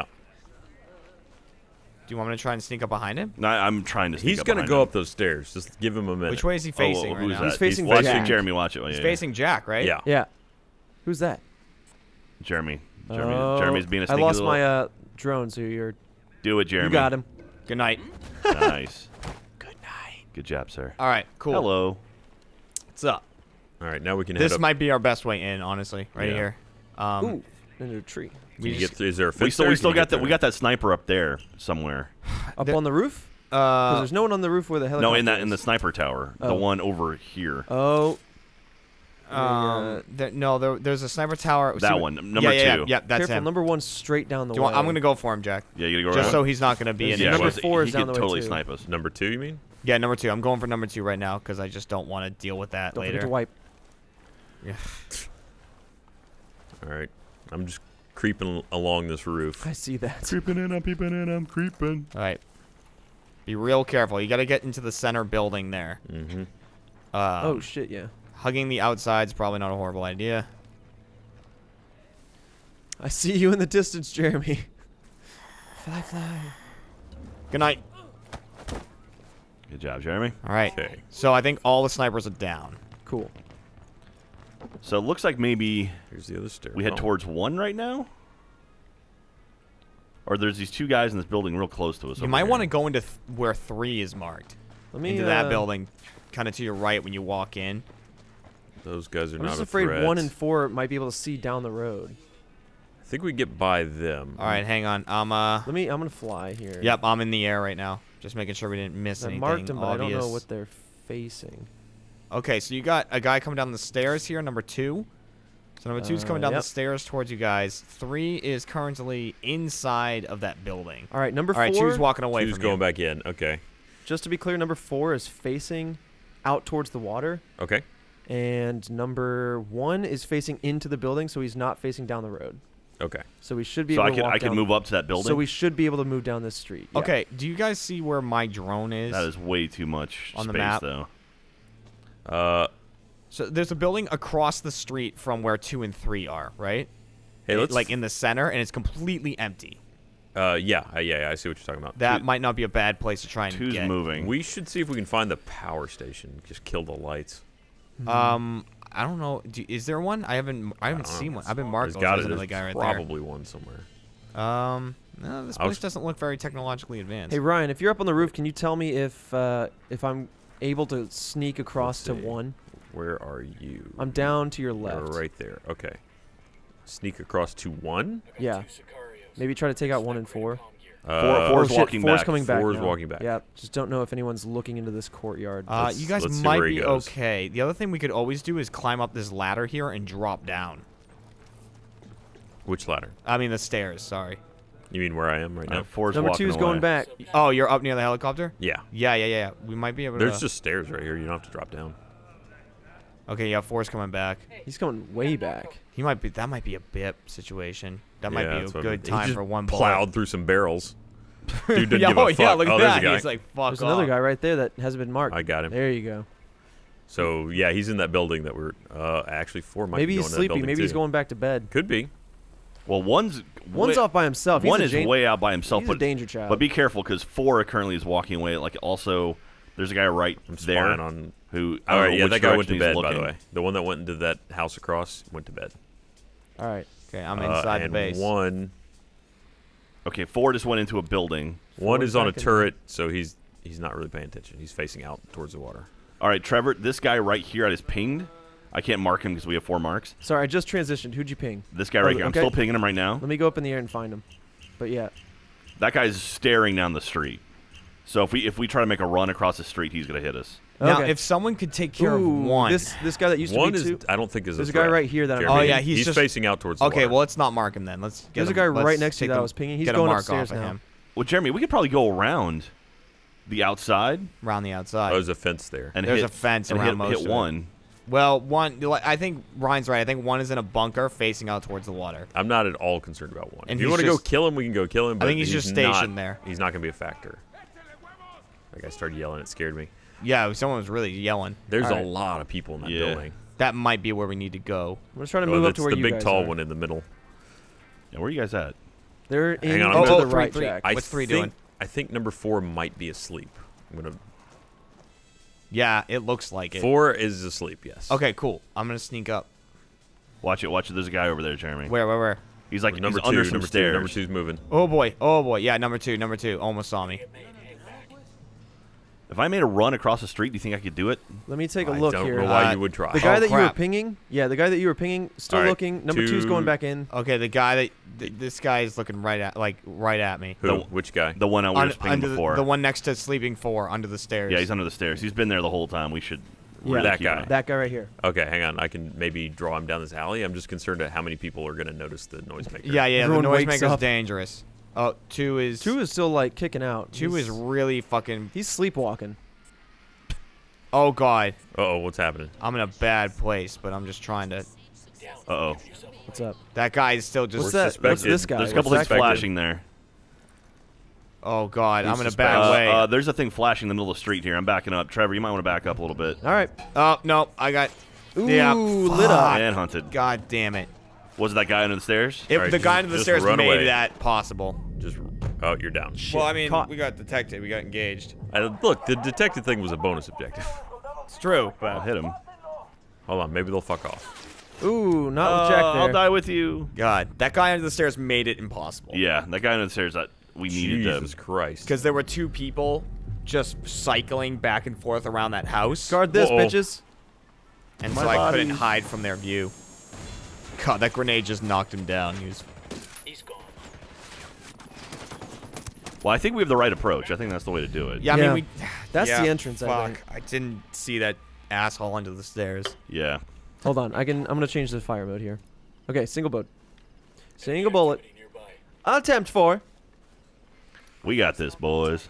[SPEAKER 1] Do you want me to try and sneak up behind him?
[SPEAKER 2] No, I'm trying to sneak
[SPEAKER 3] He's
[SPEAKER 2] up
[SPEAKER 3] gonna
[SPEAKER 2] behind
[SPEAKER 3] go
[SPEAKER 2] him.
[SPEAKER 3] up those stairs. Just give him a minute.
[SPEAKER 1] Which way is he
[SPEAKER 2] Oh,
[SPEAKER 1] facing right
[SPEAKER 2] who's
[SPEAKER 1] now?
[SPEAKER 2] that?
[SPEAKER 4] He's facing
[SPEAKER 2] watch
[SPEAKER 4] Jack.
[SPEAKER 2] it, Jeremy, watch it. Oh,
[SPEAKER 1] He's
[SPEAKER 2] yeah,
[SPEAKER 1] facing Jack, right?
[SPEAKER 3] Yeah.
[SPEAKER 4] Yeah. Who's that?
[SPEAKER 2] Jeremy.
[SPEAKER 4] Oh,
[SPEAKER 2] Jeremy's being a
[SPEAKER 4] I
[SPEAKER 2] sneaky
[SPEAKER 4] lost
[SPEAKER 2] little...
[SPEAKER 4] my drone, so you're.
[SPEAKER 2] Do it, Jeremy.
[SPEAKER 4] You got him.
[SPEAKER 1] Good night.
[SPEAKER 2] Nice.
[SPEAKER 4] Good night.
[SPEAKER 2] Good job, sir.
[SPEAKER 1] All right, cool.
[SPEAKER 2] Hello.
[SPEAKER 1] What's up?
[SPEAKER 3] All right, now we can head
[SPEAKER 1] This
[SPEAKER 3] up.
[SPEAKER 1] might be our best way in, honestly, right
[SPEAKER 3] Yeah.
[SPEAKER 1] here.
[SPEAKER 4] Ooh, into a tree.
[SPEAKER 3] Can you
[SPEAKER 1] we
[SPEAKER 3] get
[SPEAKER 1] just-
[SPEAKER 3] th- is there a
[SPEAKER 2] We
[SPEAKER 3] fence
[SPEAKER 2] still,
[SPEAKER 3] there?
[SPEAKER 2] we
[SPEAKER 3] Can
[SPEAKER 2] still
[SPEAKER 3] you
[SPEAKER 2] got
[SPEAKER 3] get
[SPEAKER 2] that. We
[SPEAKER 3] there?
[SPEAKER 2] got that sniper up there somewhere.
[SPEAKER 4] Up
[SPEAKER 1] There-
[SPEAKER 4] on the roof? Because
[SPEAKER 1] Uh,
[SPEAKER 4] there's no one on the roof where the helicopter
[SPEAKER 2] No, in the
[SPEAKER 4] is.
[SPEAKER 2] sniper tower, the
[SPEAKER 4] Oh.
[SPEAKER 2] one over here.
[SPEAKER 4] Oh,
[SPEAKER 1] There's a sniper tower.
[SPEAKER 2] That one, number two.
[SPEAKER 1] Yeah, that's
[SPEAKER 4] Careful,
[SPEAKER 1] him.
[SPEAKER 4] number 1 straight down the
[SPEAKER 1] Do you
[SPEAKER 4] way.
[SPEAKER 1] want, I'm gonna go for him, Jack.
[SPEAKER 2] Yeah, you gotta go
[SPEAKER 1] Just
[SPEAKER 2] around.
[SPEAKER 1] so he's not gonna be in
[SPEAKER 4] Yeah,
[SPEAKER 1] it.
[SPEAKER 4] number
[SPEAKER 2] he-
[SPEAKER 4] 4 is
[SPEAKER 2] he
[SPEAKER 4] down
[SPEAKER 2] could
[SPEAKER 4] the way,
[SPEAKER 2] totally
[SPEAKER 4] too.
[SPEAKER 2] snipe us.
[SPEAKER 3] Number 2, you mean?
[SPEAKER 1] Yeah, number 2. I'm going for number 2 right now because I just don't want to deal with that
[SPEAKER 4] Don't
[SPEAKER 1] later.
[SPEAKER 4] forget to wipe.
[SPEAKER 1] Yeah.
[SPEAKER 3] All right. I'm just creeping along this roof.
[SPEAKER 4] I see that.
[SPEAKER 2] Creeping in, I'm peeping in, I'm creeping.
[SPEAKER 1] All right. Be real careful. You got to get into the center building there.
[SPEAKER 3] Mm-hmm.
[SPEAKER 4] Oh, shit, yeah.
[SPEAKER 1] Hugging the outside's probably not a horrible idea.
[SPEAKER 4] I see you in the distance, Jeremy. Fly, fly.
[SPEAKER 1] Good night.
[SPEAKER 2] Good job, Jeremy.
[SPEAKER 1] All right.
[SPEAKER 3] Okay.
[SPEAKER 1] So I think all the snipers are down.
[SPEAKER 4] Cool.
[SPEAKER 2] So it looks like maybe
[SPEAKER 3] Here's the other stair.
[SPEAKER 2] we head towards 1 right now? Or there's these 2 guys in this building real close to us.
[SPEAKER 1] You might want to go into where 3 is marked.
[SPEAKER 4] Let me,
[SPEAKER 1] Into that building, kind of to your right when you walk in.
[SPEAKER 3] Those guys are
[SPEAKER 4] I'm
[SPEAKER 3] not
[SPEAKER 4] just
[SPEAKER 3] a
[SPEAKER 4] afraid
[SPEAKER 3] threat.
[SPEAKER 4] 1 and 4 might be able to see down the road.
[SPEAKER 3] I think we get by them.
[SPEAKER 1] All right, hang on. I'm
[SPEAKER 4] gonna fly here.
[SPEAKER 1] Yep, I'm in the air right now. Just making sure we didn't miss
[SPEAKER 4] I
[SPEAKER 1] anything
[SPEAKER 4] marked them, but I don't
[SPEAKER 1] obvious.
[SPEAKER 4] know what they're facing.
[SPEAKER 1] Okay, so you got a guy coming down the stairs here, number 2. So number 2's coming down the
[SPEAKER 4] Yep.
[SPEAKER 1] stairs towards you guys. 3 is currently inside of that building.
[SPEAKER 4] All right, number
[SPEAKER 1] All right,
[SPEAKER 4] 4.
[SPEAKER 1] 2's walking away
[SPEAKER 3] Two's
[SPEAKER 1] from
[SPEAKER 3] going
[SPEAKER 1] you.
[SPEAKER 3] back in. Okay.
[SPEAKER 4] Just to be clear, number 4 is facing out towards the water,
[SPEAKER 3] Okay.
[SPEAKER 4] and number 1 is facing into the building, so he's not facing down the road.
[SPEAKER 3] Okay.
[SPEAKER 4] So we should be
[SPEAKER 2] So
[SPEAKER 4] able
[SPEAKER 2] I
[SPEAKER 4] to
[SPEAKER 2] could
[SPEAKER 4] walk
[SPEAKER 2] I could
[SPEAKER 4] down-
[SPEAKER 2] move up to that building?
[SPEAKER 4] So we should be able to move down this street. Yeah.
[SPEAKER 1] Okay, do you guys see where my drone is?
[SPEAKER 2] That is way too much
[SPEAKER 1] On the
[SPEAKER 2] space,
[SPEAKER 1] map.
[SPEAKER 2] though.
[SPEAKER 1] So there's a building across the street from where 2 and 3 are, right?
[SPEAKER 3] Hey, let's
[SPEAKER 1] like in the center, and it's completely empty.
[SPEAKER 3] yeah, I see what you're talking about.
[SPEAKER 1] That might not be a bad place to try and
[SPEAKER 2] 2's
[SPEAKER 1] get.
[SPEAKER 2] moving.
[SPEAKER 3] We should see if we can find the power station. Just kill the lights.
[SPEAKER 1] I don't know. Is there one? I haven't seen one. I've been marked.
[SPEAKER 3] There's got
[SPEAKER 1] There's
[SPEAKER 3] it.
[SPEAKER 1] another guy right
[SPEAKER 3] Probably one somewhere.
[SPEAKER 1] there. No, this
[SPEAKER 3] I was-
[SPEAKER 1] place doesn't look very technologically advanced.
[SPEAKER 4] Hey Ryan, if you're up on the roof, can you tell me if I'm able to sneak across
[SPEAKER 3] Let's
[SPEAKER 4] to
[SPEAKER 3] see.
[SPEAKER 4] 1?
[SPEAKER 3] Where are you?
[SPEAKER 4] I'm down to your
[SPEAKER 3] You're
[SPEAKER 4] left.
[SPEAKER 3] right there. Okay. Sneak across to 1.
[SPEAKER 4] Yeah. Maybe try to take out 1 and 4.
[SPEAKER 2] Four's
[SPEAKER 4] shit,
[SPEAKER 2] walking
[SPEAKER 4] 4's
[SPEAKER 2] back.
[SPEAKER 4] coming back.
[SPEAKER 3] 4's
[SPEAKER 4] now.
[SPEAKER 3] walking back.
[SPEAKER 4] Yeah. Just don't know if anyone's looking into this courtyard.
[SPEAKER 1] You guys
[SPEAKER 3] let's see
[SPEAKER 1] might
[SPEAKER 3] where he
[SPEAKER 1] be
[SPEAKER 3] goes.
[SPEAKER 1] okay. The other thing we could always do is climb up this ladder here and drop down.
[SPEAKER 3] Which ladder?
[SPEAKER 1] I mean the stairs. Sorry.
[SPEAKER 3] You mean where I am right now?
[SPEAKER 2] 4's
[SPEAKER 4] Number
[SPEAKER 2] walking
[SPEAKER 4] 2's going
[SPEAKER 2] away.
[SPEAKER 4] back.
[SPEAKER 1] Oh, you're up near the helicopter?
[SPEAKER 3] Yeah.
[SPEAKER 1] Yeah. We might be able
[SPEAKER 3] There's
[SPEAKER 1] to.
[SPEAKER 3] just stairs right here. You don't have to drop down.
[SPEAKER 1] Okay, yeah. 4's coming back.
[SPEAKER 4] He's coming way back.
[SPEAKER 1] He might be. That might be a BIP situation. That might
[SPEAKER 3] Yeah,
[SPEAKER 1] be a
[SPEAKER 3] that's what I
[SPEAKER 1] good
[SPEAKER 3] mean. He
[SPEAKER 1] time
[SPEAKER 3] just
[SPEAKER 1] for one
[SPEAKER 3] plowed
[SPEAKER 1] bullet.
[SPEAKER 3] through some barrels. Dude didn't
[SPEAKER 1] yeah,
[SPEAKER 3] give a fuck.
[SPEAKER 1] yeah, look at
[SPEAKER 3] there's
[SPEAKER 1] that.
[SPEAKER 3] a guy.
[SPEAKER 1] He's like, fuck
[SPEAKER 4] There's another
[SPEAKER 1] off.
[SPEAKER 4] guy right there that hasn't been marked.
[SPEAKER 3] I got him.
[SPEAKER 4] There you go.
[SPEAKER 3] So yeah, he's in that building that we're actually 4 might
[SPEAKER 4] Maybe
[SPEAKER 3] be
[SPEAKER 4] he's
[SPEAKER 3] going to that
[SPEAKER 4] sleepy.
[SPEAKER 3] building
[SPEAKER 4] Maybe he's
[SPEAKER 3] too.
[SPEAKER 4] going back to bed.
[SPEAKER 3] Could be.
[SPEAKER 2] Well, one's
[SPEAKER 4] One's off by himself. He's
[SPEAKER 2] 1
[SPEAKER 4] a
[SPEAKER 2] is way out by himself,
[SPEAKER 4] he's a
[SPEAKER 2] but
[SPEAKER 4] danger child.
[SPEAKER 2] But be careful because 4 currently is walking away. Like also, there's a guy right
[SPEAKER 3] I'm
[SPEAKER 2] there
[SPEAKER 3] spying on.
[SPEAKER 2] who. I
[SPEAKER 3] All
[SPEAKER 2] don't
[SPEAKER 3] right,
[SPEAKER 2] know
[SPEAKER 3] yeah,
[SPEAKER 2] which
[SPEAKER 3] that guy went
[SPEAKER 2] direction
[SPEAKER 3] to
[SPEAKER 2] he's
[SPEAKER 3] bed. By the
[SPEAKER 2] looking.
[SPEAKER 3] way, the one that went into that house across went to bed.
[SPEAKER 4] All right.
[SPEAKER 1] Okay, I'm inside the
[SPEAKER 3] and
[SPEAKER 1] base.
[SPEAKER 2] Okay, 4 just went into a building.
[SPEAKER 3] One
[SPEAKER 4] Ford's
[SPEAKER 3] is on a
[SPEAKER 4] back in
[SPEAKER 3] turret, so he's not really paying attention. He's facing out towards the water.
[SPEAKER 2] All right, Trevor, this guy right here I just pinged. I can't mark him because we have 4 marks.
[SPEAKER 4] Sorry, I just transitioned. Who'd you ping?
[SPEAKER 2] This guy right here.
[SPEAKER 4] okay.
[SPEAKER 2] I'm still pinging him right now.
[SPEAKER 4] Let me go up in the air and find him. But yeah.
[SPEAKER 2] That guy's staring down the street. So if we try to make a run across the street, he's gonna hit us.
[SPEAKER 1] Now,
[SPEAKER 4] Okay.
[SPEAKER 1] if someone could take care
[SPEAKER 4] Ooh,
[SPEAKER 1] of one.
[SPEAKER 4] This guy that used
[SPEAKER 3] One
[SPEAKER 4] to be
[SPEAKER 3] is
[SPEAKER 4] 2.
[SPEAKER 3] I don't think is
[SPEAKER 4] There's a
[SPEAKER 3] threat.
[SPEAKER 4] guy right here that I'm
[SPEAKER 3] Jeremy.
[SPEAKER 1] Oh, yeah, he's just-
[SPEAKER 3] facing out towards the
[SPEAKER 1] Okay,
[SPEAKER 3] water.
[SPEAKER 1] well, let's not mark him then. Let's get
[SPEAKER 4] There's a
[SPEAKER 1] him,
[SPEAKER 4] guy
[SPEAKER 1] let's
[SPEAKER 4] right next to you
[SPEAKER 1] take
[SPEAKER 4] that I
[SPEAKER 1] him-
[SPEAKER 4] was pinging. He's
[SPEAKER 1] get a
[SPEAKER 4] going
[SPEAKER 1] mark
[SPEAKER 4] upstairs
[SPEAKER 1] off of
[SPEAKER 4] now.
[SPEAKER 1] him.
[SPEAKER 2] Well, Jeremy, we could probably go around the outside
[SPEAKER 1] Around the outside.
[SPEAKER 3] Oh, there's a fence there.
[SPEAKER 2] and
[SPEAKER 1] There's
[SPEAKER 2] hit,
[SPEAKER 1] a fence
[SPEAKER 2] and
[SPEAKER 1] around
[SPEAKER 2] hit,
[SPEAKER 1] most
[SPEAKER 2] hit
[SPEAKER 1] of it.
[SPEAKER 2] one.
[SPEAKER 1] Well, one. I think Ryan's right. I think one is in a bunker facing out towards the water.
[SPEAKER 3] I'm not at all concerned about one.
[SPEAKER 1] And
[SPEAKER 3] If you
[SPEAKER 1] he's
[SPEAKER 3] want to go
[SPEAKER 1] just-
[SPEAKER 3] kill him, we can go kill him. But
[SPEAKER 1] think he's just stationed there.
[SPEAKER 3] He's not going to be a factor. That guy started yelling. It scared me.
[SPEAKER 1] Yeah, someone was really yelling.
[SPEAKER 3] There's
[SPEAKER 4] All
[SPEAKER 3] a
[SPEAKER 4] right.
[SPEAKER 3] lot of people in that
[SPEAKER 2] Yeah.
[SPEAKER 3] building.
[SPEAKER 1] That might be where we need to go.
[SPEAKER 4] I'm just trying to
[SPEAKER 3] Oh,
[SPEAKER 4] move up
[SPEAKER 3] that's
[SPEAKER 4] to where
[SPEAKER 3] the
[SPEAKER 4] you
[SPEAKER 3] big
[SPEAKER 4] guys
[SPEAKER 3] tall
[SPEAKER 4] are.
[SPEAKER 3] one in the middle.
[SPEAKER 2] Yeah, where are you guys at?
[SPEAKER 4] They're
[SPEAKER 3] Hang
[SPEAKER 4] in
[SPEAKER 3] on,
[SPEAKER 4] to
[SPEAKER 3] I'm
[SPEAKER 4] the
[SPEAKER 3] gonna-
[SPEAKER 4] right,
[SPEAKER 1] 3-3.
[SPEAKER 4] Jack.
[SPEAKER 1] What's 3 doing?
[SPEAKER 3] I think number 4 might be asleep. I'm gonna.
[SPEAKER 1] Yeah, it looks like it.
[SPEAKER 3] 4 is asleep. Yes.
[SPEAKER 1] Okay, cool. I'm gonna sneak up.
[SPEAKER 2] Watch it. There's a guy over there, Jeremy.
[SPEAKER 1] Where?
[SPEAKER 2] He's like
[SPEAKER 3] Number
[SPEAKER 2] he's
[SPEAKER 3] 2.
[SPEAKER 2] under some
[SPEAKER 3] Number 2.
[SPEAKER 2] stairs.
[SPEAKER 3] Number 2's moving.
[SPEAKER 1] Oh boy. Yeah, number two. Almost saw me.
[SPEAKER 2] If I made a run across the street, do you think I could do it?
[SPEAKER 4] Let me take a
[SPEAKER 3] I
[SPEAKER 4] look
[SPEAKER 3] don't
[SPEAKER 4] here.
[SPEAKER 3] know why you would try.
[SPEAKER 4] The guy
[SPEAKER 1] Oh,
[SPEAKER 4] that you were
[SPEAKER 1] crap.
[SPEAKER 4] pinging, the guy that you were pinging, still
[SPEAKER 3] All right,
[SPEAKER 4] looking. Number 2's going back in.
[SPEAKER 1] Okay, the guy this guy is looking right at me.
[SPEAKER 3] Who?
[SPEAKER 2] The-
[SPEAKER 3] Which guy?
[SPEAKER 2] The one I was pinging
[SPEAKER 1] Under
[SPEAKER 2] before.
[SPEAKER 1] the one next to sleeping 4 under the stairs.
[SPEAKER 2] Yeah, he's under the stairs. He's been there the whole time. We should really
[SPEAKER 3] that
[SPEAKER 2] keep an
[SPEAKER 3] guy.
[SPEAKER 2] eye.
[SPEAKER 4] That guy right here.
[SPEAKER 3] Okay, hang on. I can maybe draw him down this alley. I'm just concerned at how many people are going to notice the noisemaker.
[SPEAKER 1] Yeah,
[SPEAKER 4] Everyone
[SPEAKER 1] the
[SPEAKER 4] wakes
[SPEAKER 1] noisemaker's
[SPEAKER 4] up.
[SPEAKER 1] dangerous. Oh, 2 is...
[SPEAKER 4] 2 is still like kicking out.
[SPEAKER 1] 2 is really fucking...
[SPEAKER 4] He's sleepwalking.
[SPEAKER 1] Oh, God.
[SPEAKER 3] Uh-oh, what's happening?
[SPEAKER 1] I'm in a bad place, but I'm just trying to...
[SPEAKER 2] Uh-oh.
[SPEAKER 4] What's up?
[SPEAKER 1] That guy is still just...
[SPEAKER 4] What's that? What's
[SPEAKER 3] suspected.
[SPEAKER 4] this guy?
[SPEAKER 2] There's a couple
[SPEAKER 4] What's
[SPEAKER 2] things
[SPEAKER 4] that guy?
[SPEAKER 2] flashing there.
[SPEAKER 1] Oh, God. I'm
[SPEAKER 3] Who's
[SPEAKER 1] in a
[SPEAKER 3] suspected?
[SPEAKER 1] bad way.
[SPEAKER 2] There's a thing flashing in the middle of the street here. I'm backing up. Trevor, you might want to back up a little bit.
[SPEAKER 4] All right.
[SPEAKER 1] Oh, no. I got...
[SPEAKER 4] Ooh,
[SPEAKER 1] yeah,
[SPEAKER 4] lit up.
[SPEAKER 1] fuck.
[SPEAKER 2] And hunted.
[SPEAKER 1] God damn it.
[SPEAKER 2] Was it that guy under the stairs?
[SPEAKER 1] It,
[SPEAKER 3] All right,
[SPEAKER 1] the guy under the
[SPEAKER 3] just
[SPEAKER 1] stairs
[SPEAKER 3] run
[SPEAKER 1] made
[SPEAKER 3] away.
[SPEAKER 1] that possible.
[SPEAKER 3] Just, oh, you're down.
[SPEAKER 1] Well, I mean,
[SPEAKER 4] Caught.
[SPEAKER 1] we got detected. We got engaged.
[SPEAKER 3] Look, the detective thing was a bonus objective.
[SPEAKER 1] It's true,
[SPEAKER 2] I'll
[SPEAKER 1] but...
[SPEAKER 2] hit him.
[SPEAKER 3] Hold on, maybe they'll fuck off.
[SPEAKER 4] Ooh, not with Jack there.
[SPEAKER 2] I'll die with you.
[SPEAKER 1] God, that guy under the stairs made it impossible.
[SPEAKER 2] Yeah, that guy under the stairs that we needed
[SPEAKER 3] Jesus
[SPEAKER 2] to.
[SPEAKER 3] Christ.
[SPEAKER 1] Because there were 2 people just cycling back and forth around that house.
[SPEAKER 4] Guard this,
[SPEAKER 3] Whoa.
[SPEAKER 4] bitches.
[SPEAKER 1] And
[SPEAKER 2] My
[SPEAKER 1] so I
[SPEAKER 2] body.
[SPEAKER 1] couldn't hide from their view. God, that grenade just knocked him down. He was...
[SPEAKER 5] He's gone.
[SPEAKER 2] Well, I think we have the right approach. I think that's the way to do it.
[SPEAKER 1] Yeah, I
[SPEAKER 4] Yeah.
[SPEAKER 1] mean, we...
[SPEAKER 4] That's
[SPEAKER 1] yeah,
[SPEAKER 4] the entrance, I
[SPEAKER 1] fuck.
[SPEAKER 4] think.
[SPEAKER 1] I didn't see that asshole under the stairs.
[SPEAKER 2] Yeah.
[SPEAKER 4] Hold on. I'm gonna change the fire mode here. Okay, single boat. Single bullet.
[SPEAKER 5] Activity nearby.
[SPEAKER 4] Attempt 4.
[SPEAKER 2] We got this, boys.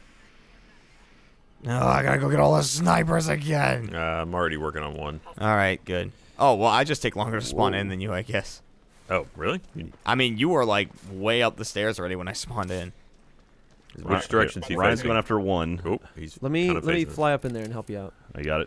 [SPEAKER 1] No, I gotta go get all the snipers again.
[SPEAKER 3] I'm already working on one.
[SPEAKER 1] All right, good. Oh, well, I just take longer to spawn in than you, I guess.
[SPEAKER 3] Oh, really?
[SPEAKER 1] I mean, you were, like, way up the stairs already when I spawned in.
[SPEAKER 3] Which direction's he
[SPEAKER 2] Ryan's
[SPEAKER 3] facing?
[SPEAKER 2] going after 1.
[SPEAKER 3] Oh, he's
[SPEAKER 4] Let me
[SPEAKER 3] kinda facing us.
[SPEAKER 4] fly up in there and help you out.
[SPEAKER 2] I got it.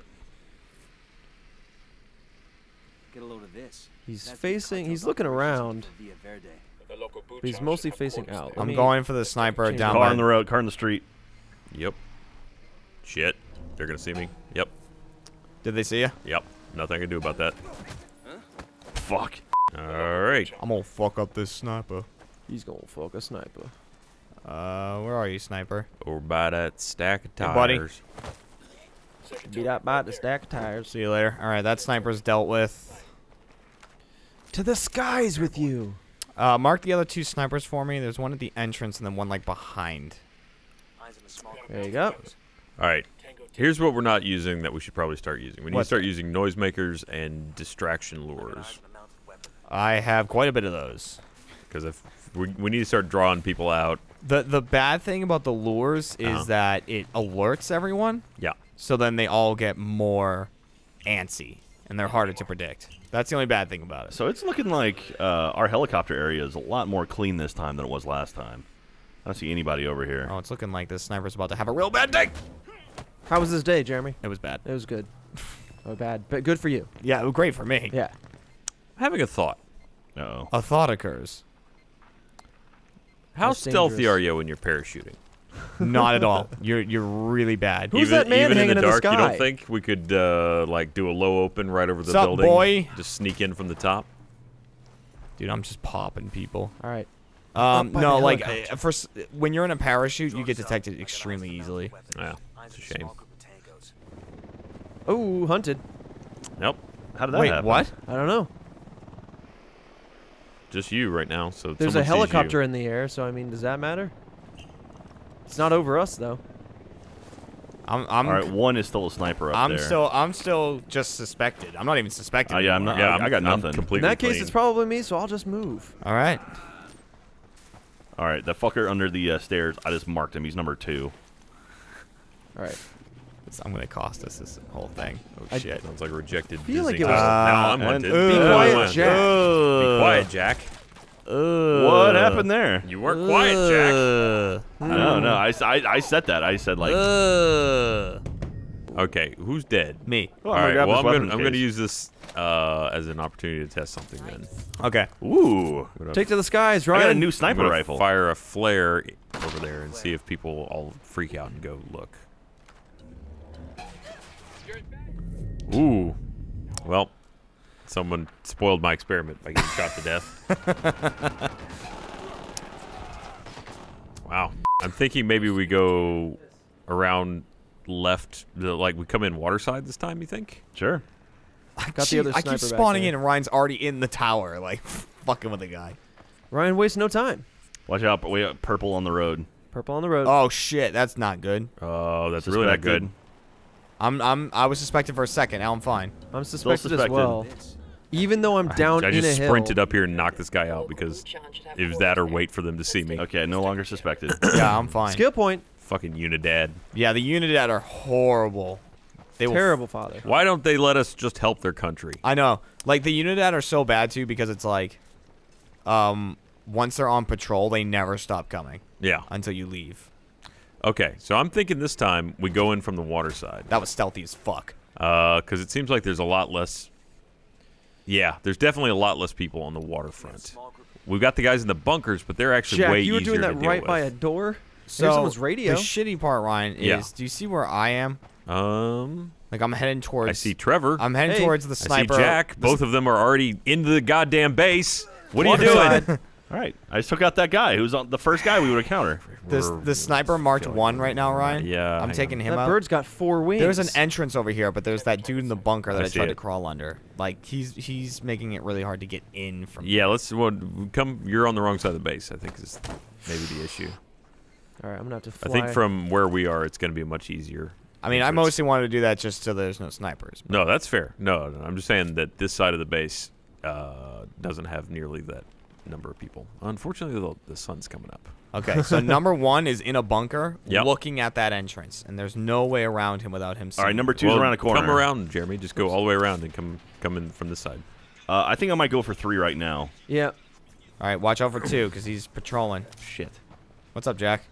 [SPEAKER 6] Get a load of this.
[SPEAKER 4] He's
[SPEAKER 6] That's
[SPEAKER 4] facing.
[SPEAKER 6] the
[SPEAKER 4] He's looking around,
[SPEAKER 6] Via Verde.
[SPEAKER 5] The local boot
[SPEAKER 4] but he's
[SPEAKER 5] shop
[SPEAKER 4] mostly
[SPEAKER 5] should have
[SPEAKER 4] facing
[SPEAKER 5] quarters
[SPEAKER 4] out.
[SPEAKER 5] there.
[SPEAKER 4] Let
[SPEAKER 1] I'm
[SPEAKER 4] me-
[SPEAKER 1] going for the sniper
[SPEAKER 4] change
[SPEAKER 1] down
[SPEAKER 2] Car
[SPEAKER 1] by...
[SPEAKER 2] on the road, car on the street.
[SPEAKER 3] Yep. Shit. They're going to see me. Yep.
[SPEAKER 1] Did they see you?
[SPEAKER 3] Yep. Nothing I can do about that.
[SPEAKER 2] Fuck.
[SPEAKER 3] All right.
[SPEAKER 1] I'm gonna fuck up this sniper.
[SPEAKER 4] He's gonna fuck a sniper.
[SPEAKER 1] Where are you, sniper?
[SPEAKER 3] Over by that stack of
[SPEAKER 1] Hey, buddy.
[SPEAKER 3] tires.
[SPEAKER 4] Beat out by the stack of tires.
[SPEAKER 1] See you later. All right, that sniper's dealt with.
[SPEAKER 4] To the skies with you.
[SPEAKER 1] Mark the other 2 snipers for me. There's one at the entrance and then one like behind.
[SPEAKER 6] Eyes in the small
[SPEAKER 4] There you go.
[SPEAKER 3] All right. Here's what we're not using that we should probably start using. We need to
[SPEAKER 1] What's
[SPEAKER 3] start
[SPEAKER 1] that?
[SPEAKER 3] using noisemakers and distraction lures.
[SPEAKER 1] I have quite a bit of those.
[SPEAKER 3] Because if we need to start drawing people out.
[SPEAKER 1] The bad thing about the lures is that it alerts everyone,
[SPEAKER 3] Yeah.
[SPEAKER 1] so then they all get more antsy and they're harder to predict. That's the only bad thing about it.
[SPEAKER 2] So it's looking like our helicopter area is a lot more clean this time than it was last time. I don't see anybody over here.
[SPEAKER 1] Oh, it's looking like this sniper's about to have a real bad day.
[SPEAKER 4] How was this day, Jeremy?
[SPEAKER 1] It was bad.
[SPEAKER 4] It was good. Or bad, but good for you.
[SPEAKER 1] Yeah, it was great for me.
[SPEAKER 4] Yeah.
[SPEAKER 3] Having a thought.
[SPEAKER 2] Uh-oh.
[SPEAKER 1] A thought occurs.
[SPEAKER 3] How
[SPEAKER 4] That's
[SPEAKER 3] stealthy
[SPEAKER 4] dangerous.
[SPEAKER 3] are you when you're parachuting?
[SPEAKER 1] Not at all. You're really bad.
[SPEAKER 4] Who's that man
[SPEAKER 3] even
[SPEAKER 4] hanging
[SPEAKER 3] in
[SPEAKER 4] in
[SPEAKER 3] the
[SPEAKER 4] the
[SPEAKER 3] dark, you
[SPEAKER 4] sky?
[SPEAKER 3] don't think we could like do a low open right over the
[SPEAKER 1] Sup,
[SPEAKER 3] building?
[SPEAKER 1] boy?
[SPEAKER 3] Just sneak in from the top?
[SPEAKER 1] Dude, I'm just popping people.
[SPEAKER 4] All right. Up by
[SPEAKER 1] No,
[SPEAKER 4] the
[SPEAKER 1] like
[SPEAKER 4] helicopter.
[SPEAKER 1] when you're in a parachute, you get detected extremely easily.
[SPEAKER 3] Yeah, it's a shame.
[SPEAKER 4] Oh, hunted.
[SPEAKER 3] Nope.
[SPEAKER 2] How did that
[SPEAKER 1] Wait,
[SPEAKER 2] happen?
[SPEAKER 1] what?
[SPEAKER 4] I don't know.
[SPEAKER 3] Just you right now. So
[SPEAKER 4] There's
[SPEAKER 3] someone
[SPEAKER 4] a
[SPEAKER 3] sees you.
[SPEAKER 4] helicopter in the air, so I mean, does that matter? It's not over us though.
[SPEAKER 1] I'm
[SPEAKER 2] All right, 1 is still a sniper up there.
[SPEAKER 1] I'm still just suspected. I'm not even suspected.
[SPEAKER 2] Yeah, I'm not.
[SPEAKER 3] Yeah,
[SPEAKER 2] I got nothing.
[SPEAKER 4] In
[SPEAKER 3] completely
[SPEAKER 4] that case,
[SPEAKER 3] clean.
[SPEAKER 4] it's probably me, so I'll just move.
[SPEAKER 1] All right.
[SPEAKER 2] All right, that fucker under the stairs. I just marked him. He's number 2.
[SPEAKER 4] All right.
[SPEAKER 1] I'm gonna cost us this whole thing. Oh
[SPEAKER 4] I-
[SPEAKER 1] shit.
[SPEAKER 3] Sounds like a rejected
[SPEAKER 4] feel like
[SPEAKER 3] Disney
[SPEAKER 4] it was-
[SPEAKER 3] title. Now I'm
[SPEAKER 2] and-
[SPEAKER 3] hunted.
[SPEAKER 4] Be
[SPEAKER 3] Now I'm
[SPEAKER 4] quiet,
[SPEAKER 3] hunted.
[SPEAKER 4] Jack.
[SPEAKER 3] Be quiet, Jack.
[SPEAKER 2] What happened there?
[SPEAKER 3] You weren't quiet, Jack.
[SPEAKER 2] No, I said that. I said like.
[SPEAKER 3] Okay, who's dead?
[SPEAKER 1] Me.
[SPEAKER 2] Oh,
[SPEAKER 3] All
[SPEAKER 2] I'm gonna
[SPEAKER 3] right.
[SPEAKER 2] grab
[SPEAKER 3] Well,
[SPEAKER 2] this
[SPEAKER 3] I'm
[SPEAKER 2] weapons
[SPEAKER 3] gonna
[SPEAKER 2] case.
[SPEAKER 3] use this as an opportunity to test something. Then
[SPEAKER 1] Okay.
[SPEAKER 2] Ooh.
[SPEAKER 4] Take to the skies,
[SPEAKER 2] I
[SPEAKER 4] Ryan.
[SPEAKER 2] got a new
[SPEAKER 3] I'm
[SPEAKER 2] sniper
[SPEAKER 3] gonna
[SPEAKER 2] rifle.
[SPEAKER 3] fire a flare over there and see if people all freak out and go look. Ooh. Well, someone spoiled my experiment by getting shot to death. Wow. I'm thinking maybe we go around left, like we come in waterside this time, you think?
[SPEAKER 2] Sure.
[SPEAKER 4] Got the other
[SPEAKER 1] I
[SPEAKER 4] sniper
[SPEAKER 1] keep
[SPEAKER 4] back
[SPEAKER 1] spawning
[SPEAKER 4] there.
[SPEAKER 1] in and Ryan's already in the tower, like fucking with the guy.
[SPEAKER 4] Ryan, waste no time.
[SPEAKER 2] Watch out! We got purple on the road.
[SPEAKER 4] Purple on the road.
[SPEAKER 1] Oh shit, that's not good.
[SPEAKER 3] Oh, that's really not good.
[SPEAKER 1] I was suspected for a second. Now I'm fine.
[SPEAKER 4] I'm suspected as
[SPEAKER 2] suspected.
[SPEAKER 4] well. Even though I'm down
[SPEAKER 3] I
[SPEAKER 4] in a
[SPEAKER 3] just
[SPEAKER 4] hill.
[SPEAKER 3] sprinted up here and knocked this guy out because it was that or wait for them to see me.
[SPEAKER 2] Okay, no longer suspected.
[SPEAKER 1] Yeah, I'm fine.
[SPEAKER 4] Skill point.
[SPEAKER 3] Fucking Unidad.
[SPEAKER 1] Yeah, the Unidad are horrible. They will
[SPEAKER 4] Terrible father.
[SPEAKER 3] Why don't they let us just help their country?
[SPEAKER 1] I know. Like, the Unidad are so bad, too, because it's like, once they're on patrol, they never stop coming
[SPEAKER 3] Yeah.
[SPEAKER 1] until you leave.
[SPEAKER 3] Okay, so I'm thinking this time we go in from the water side.
[SPEAKER 1] That was stealthy as fuck.
[SPEAKER 3] Because it seems like there's a lot less... Yeah, there's definitely a lot less people on the waterfront. We've got the guys in the bunkers, but they're actually
[SPEAKER 4] Jack,
[SPEAKER 3] way
[SPEAKER 4] you were
[SPEAKER 3] easier
[SPEAKER 4] doing
[SPEAKER 3] to
[SPEAKER 4] that
[SPEAKER 3] deal
[SPEAKER 4] right
[SPEAKER 3] with.
[SPEAKER 4] by a door?
[SPEAKER 1] So,
[SPEAKER 4] Here's someone's radio.
[SPEAKER 1] the shitty part, Ryan, is,
[SPEAKER 3] Yeah.
[SPEAKER 1] do you see where I am? Like, I'm heading towards...
[SPEAKER 3] I see Trevor.
[SPEAKER 1] I'm heading
[SPEAKER 4] Hey.
[SPEAKER 1] towards the sniper.
[SPEAKER 3] I see Jack. Both of them are already into the goddamn base. What are you
[SPEAKER 4] Water
[SPEAKER 3] doing?
[SPEAKER 2] All right, I just took out that guy who's on the first guy we would encounter.
[SPEAKER 1] The sniper marked 1 right now, Ryan.
[SPEAKER 3] Yeah,
[SPEAKER 1] I'm
[SPEAKER 3] hang
[SPEAKER 1] taking
[SPEAKER 3] on.
[SPEAKER 1] him
[SPEAKER 4] That
[SPEAKER 1] out.
[SPEAKER 4] bird's got 4 wings.
[SPEAKER 1] There's an entrance over here, but there's that dude in the bunker that
[SPEAKER 3] I
[SPEAKER 1] I
[SPEAKER 3] see
[SPEAKER 1] tried to
[SPEAKER 3] it.
[SPEAKER 1] crawl under. Like, he's making it really hard to get in from.
[SPEAKER 3] Yeah, let's come. You're on the wrong side of the base. I think is maybe the issue.
[SPEAKER 4] All right, I'm gonna have to
[SPEAKER 3] I
[SPEAKER 4] fly.
[SPEAKER 3] think from where we are, it's going to be much easier.
[SPEAKER 1] I mean, I
[SPEAKER 3] entrance.
[SPEAKER 1] mostly wanted to do that just so there's no snipers.
[SPEAKER 3] No, that's fair. No, I'm just saying that this side of the base doesn't have nearly that number of people. Unfortunately, the sun's coming up.
[SPEAKER 1] Okay, so number 1 is in a bunker,
[SPEAKER 3] Yep.
[SPEAKER 1] looking at that entrance, and there's no way around him without him seeing.
[SPEAKER 2] All right, number 2's
[SPEAKER 3] Well,
[SPEAKER 2] around the corner.
[SPEAKER 3] Come around, Jeremy. Just go all the way around and come in from this side.
[SPEAKER 2] I think I might go for 3 right now.
[SPEAKER 4] Yeah.
[SPEAKER 1] All right, watch out for 2 because he's patrolling.
[SPEAKER 2] Shit.
[SPEAKER 1] What's up, Jack?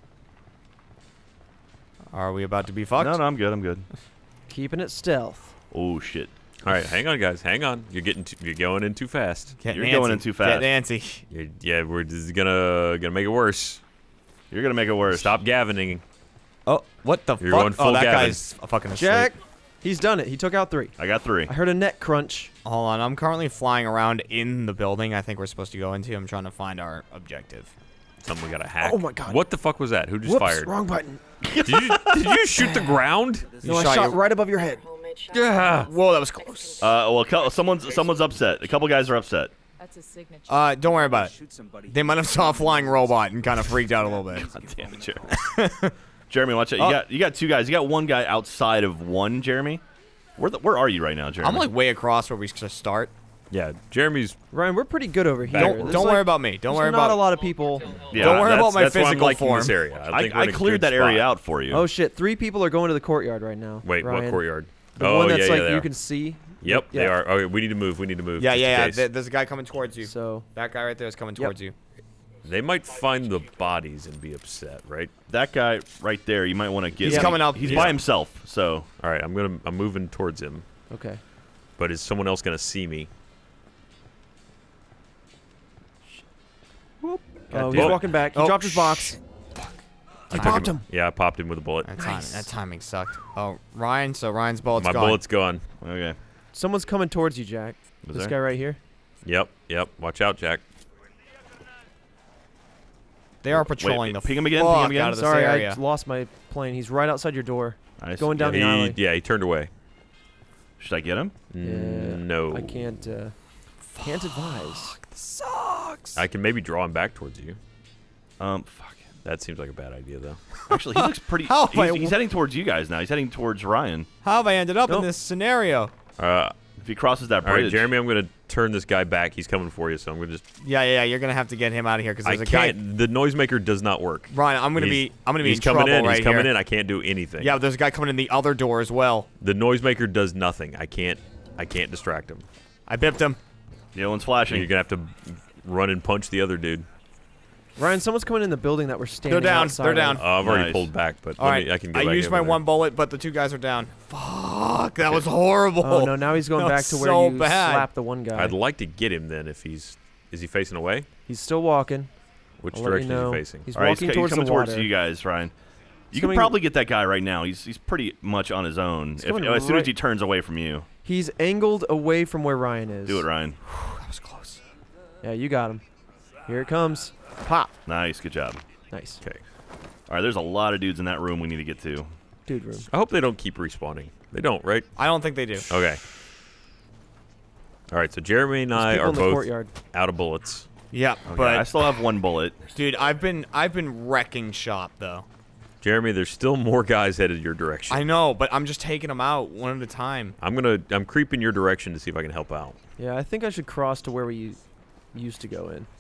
[SPEAKER 1] Are we about to be fucked?
[SPEAKER 2] No, I'm good. I'm good.
[SPEAKER 4] Keeping it stealth.
[SPEAKER 2] Oh shit.
[SPEAKER 3] All right, hang on, guys. Hang on. You're going in too fast.
[SPEAKER 1] Get
[SPEAKER 2] You're
[SPEAKER 1] Nancy.
[SPEAKER 2] going in too
[SPEAKER 1] Get
[SPEAKER 2] fast.
[SPEAKER 1] Nancy.
[SPEAKER 3] Yeah, we're just gonna make it worse.
[SPEAKER 2] You're gonna make it worse.
[SPEAKER 3] Stop gavining.
[SPEAKER 1] Oh, what the
[SPEAKER 3] You're
[SPEAKER 1] fuck?
[SPEAKER 3] going full
[SPEAKER 1] Oh, that
[SPEAKER 3] Gavin.
[SPEAKER 1] guy's fucking asleep.
[SPEAKER 4] Jack, he's done it. He took out 3.
[SPEAKER 2] I got 3.
[SPEAKER 4] I heard a neck crunch.
[SPEAKER 1] Hold on, I'm currently flying around in the building I think we're supposed to go into. I'm trying to find our objective.
[SPEAKER 3] Something we gotta hack.
[SPEAKER 4] Oh my God.
[SPEAKER 3] What the fuck was that? Who just
[SPEAKER 4] Whoops,
[SPEAKER 3] fired?
[SPEAKER 4] wrong button.
[SPEAKER 3] Did you shoot the ground?
[SPEAKER 4] No, I
[SPEAKER 1] shot
[SPEAKER 4] shot
[SPEAKER 1] your-
[SPEAKER 4] right above your head.
[SPEAKER 5] Homemade shot.
[SPEAKER 3] Yeah.
[SPEAKER 1] Whoa, that was close.
[SPEAKER 2] Someone's upset. A couple guys are upset.
[SPEAKER 7] That's a signature.
[SPEAKER 1] Don't worry about it.
[SPEAKER 6] Shoot somebody.
[SPEAKER 1] They might have saw a flying robot and kind of freaked out a little bit.
[SPEAKER 2] God damn it, Jeremy. Jeremy, watch out. You got 2 guys. You got 1 guy outside of 1, Jeremy. Where are you right now, Jeremy?
[SPEAKER 1] I'm like way across where we should start.
[SPEAKER 3] Yeah, Jeremy's.
[SPEAKER 4] Ryan, we're pretty good over here.
[SPEAKER 1] Don't
[SPEAKER 4] There's
[SPEAKER 1] worry
[SPEAKER 4] like-
[SPEAKER 1] about me. Don't
[SPEAKER 4] there's
[SPEAKER 1] worry
[SPEAKER 4] not
[SPEAKER 1] about
[SPEAKER 4] a lot of people.
[SPEAKER 2] Yeah,
[SPEAKER 1] Don't worry about my
[SPEAKER 3] that's why I'm
[SPEAKER 1] physical
[SPEAKER 3] liking
[SPEAKER 1] form.
[SPEAKER 3] this area. I think we're
[SPEAKER 2] I
[SPEAKER 3] in a
[SPEAKER 2] cleared
[SPEAKER 3] good
[SPEAKER 2] that area
[SPEAKER 3] spot.
[SPEAKER 2] out for you.
[SPEAKER 4] Oh shit, 3 people are going to the courtyard right now.
[SPEAKER 3] Wait,
[SPEAKER 4] Ryan.
[SPEAKER 3] what courtyard?
[SPEAKER 4] The
[SPEAKER 3] oh,
[SPEAKER 4] one that's
[SPEAKER 3] yeah,
[SPEAKER 4] like
[SPEAKER 3] they
[SPEAKER 4] you
[SPEAKER 3] are.
[SPEAKER 4] can see.
[SPEAKER 3] Yep,
[SPEAKER 4] Yeah.
[SPEAKER 3] they are. Okay, we need to move. We need to move.
[SPEAKER 1] Yeah,
[SPEAKER 3] just in
[SPEAKER 1] yeah, yeah.
[SPEAKER 3] case.
[SPEAKER 1] There's a guy coming towards you.
[SPEAKER 4] So
[SPEAKER 1] That guy right there is coming towards you.
[SPEAKER 3] They might find the bodies and be upset, right?
[SPEAKER 2] That guy right there, you might want to get.
[SPEAKER 1] He's coming up.
[SPEAKER 2] He's
[SPEAKER 1] Yeah.
[SPEAKER 2] by himself, so.
[SPEAKER 3] All right, I'm moving towards him.
[SPEAKER 4] okay.
[SPEAKER 3] But is someone else gonna see me?
[SPEAKER 4] Oh,
[SPEAKER 2] God
[SPEAKER 4] he's
[SPEAKER 2] damn it.
[SPEAKER 4] walking back. He
[SPEAKER 1] Oh,
[SPEAKER 4] dropped his box.
[SPEAKER 3] I
[SPEAKER 4] You
[SPEAKER 3] took
[SPEAKER 4] popped him.
[SPEAKER 3] Yeah, I popped him with a bullet.
[SPEAKER 1] That timing sucked. Oh, Ryan. So Ryan's bullet's
[SPEAKER 3] My
[SPEAKER 1] gone.
[SPEAKER 3] bullet's gone.
[SPEAKER 2] Okay.
[SPEAKER 4] Someone's coming towards you, Jack.
[SPEAKER 2] Was
[SPEAKER 4] This
[SPEAKER 2] there?
[SPEAKER 4] guy right here.
[SPEAKER 3] Yep. Watch out, Jack.
[SPEAKER 1] They are patrolling
[SPEAKER 2] wait,
[SPEAKER 1] the
[SPEAKER 2] ping him again,
[SPEAKER 1] fuck
[SPEAKER 2] ping him again.
[SPEAKER 1] out of this
[SPEAKER 4] Sorry,
[SPEAKER 1] area.
[SPEAKER 4] I lost my plane. He's right outside your door.
[SPEAKER 2] Nice.
[SPEAKER 4] Going down
[SPEAKER 2] Yeah.
[SPEAKER 4] the alley.
[SPEAKER 3] He turned away.
[SPEAKER 2] Should I get him?
[SPEAKER 4] Yeah,
[SPEAKER 3] No.
[SPEAKER 4] I can't advise.
[SPEAKER 1] Sucks.
[SPEAKER 3] I can maybe draw him back towards you.
[SPEAKER 2] Fuck.
[SPEAKER 3] That seems like a bad idea, though.
[SPEAKER 2] Actually, he looks pretty.
[SPEAKER 1] How am I-
[SPEAKER 2] he's heading towards you guys now. He's heading towards Ryan.
[SPEAKER 1] How have I ended up in
[SPEAKER 4] Nope.
[SPEAKER 1] this scenario?
[SPEAKER 2] If he crosses that
[SPEAKER 3] All
[SPEAKER 2] bridge.
[SPEAKER 3] right, Jeremy, I'm gonna turn this guy back. He's coming for you, so I'm gonna just.
[SPEAKER 1] Yeah. You're gonna have to get him out of here because
[SPEAKER 3] I
[SPEAKER 1] there's a guy.
[SPEAKER 3] can't. The noisemaker does not work.
[SPEAKER 1] Ryan, I'm gonna
[SPEAKER 3] He's-
[SPEAKER 1] be
[SPEAKER 3] He's
[SPEAKER 1] in
[SPEAKER 3] coming
[SPEAKER 1] trouble
[SPEAKER 3] in.
[SPEAKER 1] right
[SPEAKER 3] He's coming
[SPEAKER 1] here.
[SPEAKER 3] in. I can't do anything.
[SPEAKER 1] Yeah, but there's a guy coming in the other door as well.
[SPEAKER 3] The noisemaker does nothing. I can't distract him.
[SPEAKER 1] I bipped him.
[SPEAKER 2] The other one's
[SPEAKER 3] So
[SPEAKER 2] flashing.
[SPEAKER 3] you're gonna have to run and punch the other dude.
[SPEAKER 4] Ryan, someone's coming in the building that we're standing
[SPEAKER 1] down,
[SPEAKER 4] outside
[SPEAKER 1] they're
[SPEAKER 4] of.
[SPEAKER 1] down.
[SPEAKER 3] I've already
[SPEAKER 2] Nice.
[SPEAKER 3] pulled back, but
[SPEAKER 1] All
[SPEAKER 3] let
[SPEAKER 1] right,
[SPEAKER 3] me, I can go
[SPEAKER 1] I
[SPEAKER 3] back
[SPEAKER 1] used
[SPEAKER 3] over
[SPEAKER 1] my
[SPEAKER 3] there.
[SPEAKER 1] one bullet, but the 2 guys are down. Fuck, that was horrible.
[SPEAKER 4] Oh no, now he's going
[SPEAKER 1] That
[SPEAKER 4] back
[SPEAKER 1] was
[SPEAKER 4] to where
[SPEAKER 1] so
[SPEAKER 4] you
[SPEAKER 1] bad.
[SPEAKER 4] slapped the one guy.
[SPEAKER 3] I'd like to get him then if he's. Is he facing away?
[SPEAKER 4] He's still walking.
[SPEAKER 3] Which
[SPEAKER 4] I'll let
[SPEAKER 3] direction
[SPEAKER 4] you know.
[SPEAKER 3] is he facing?
[SPEAKER 4] He's
[SPEAKER 2] All right,
[SPEAKER 4] walking
[SPEAKER 2] he's
[SPEAKER 4] towards
[SPEAKER 2] coming
[SPEAKER 4] the
[SPEAKER 2] towards
[SPEAKER 4] water.
[SPEAKER 2] you guys, Ryan.
[SPEAKER 4] He's
[SPEAKER 2] You can
[SPEAKER 4] coming-
[SPEAKER 2] probably get that guy right now. He's pretty much on his own.
[SPEAKER 4] coming
[SPEAKER 2] As soon as
[SPEAKER 4] right-
[SPEAKER 2] he turns away from you,
[SPEAKER 4] He's angled away from where Ryan is.
[SPEAKER 2] do it, Ryan.
[SPEAKER 1] That was close.
[SPEAKER 4] Yeah, you got him. Here it comes. Pop.
[SPEAKER 2] Nice, good job.
[SPEAKER 4] Nice.
[SPEAKER 3] Okay.
[SPEAKER 2] All right, there's a lot of dudes in that room we need to get to.
[SPEAKER 4] Dude room.
[SPEAKER 3] I hope they don't keep respawning. They don't, right?
[SPEAKER 1] I don't think they do.
[SPEAKER 3] Okay. All right, so Jeremy and I
[SPEAKER 4] People
[SPEAKER 3] are
[SPEAKER 4] in the
[SPEAKER 3] both
[SPEAKER 4] courtyard.
[SPEAKER 3] out of bullets.
[SPEAKER 1] Yeah,
[SPEAKER 2] Okay,
[SPEAKER 1] but
[SPEAKER 2] I still have one bullet.
[SPEAKER 1] dude, I've been wrecking shop though.
[SPEAKER 3] Jeremy, there's still more guys headed your direction.
[SPEAKER 1] I know, but I'm just taking them out one at a time.
[SPEAKER 3] I'm creeping your direction to see if I can help out.
[SPEAKER 4] Yeah, I think I should cross to where we used to go in.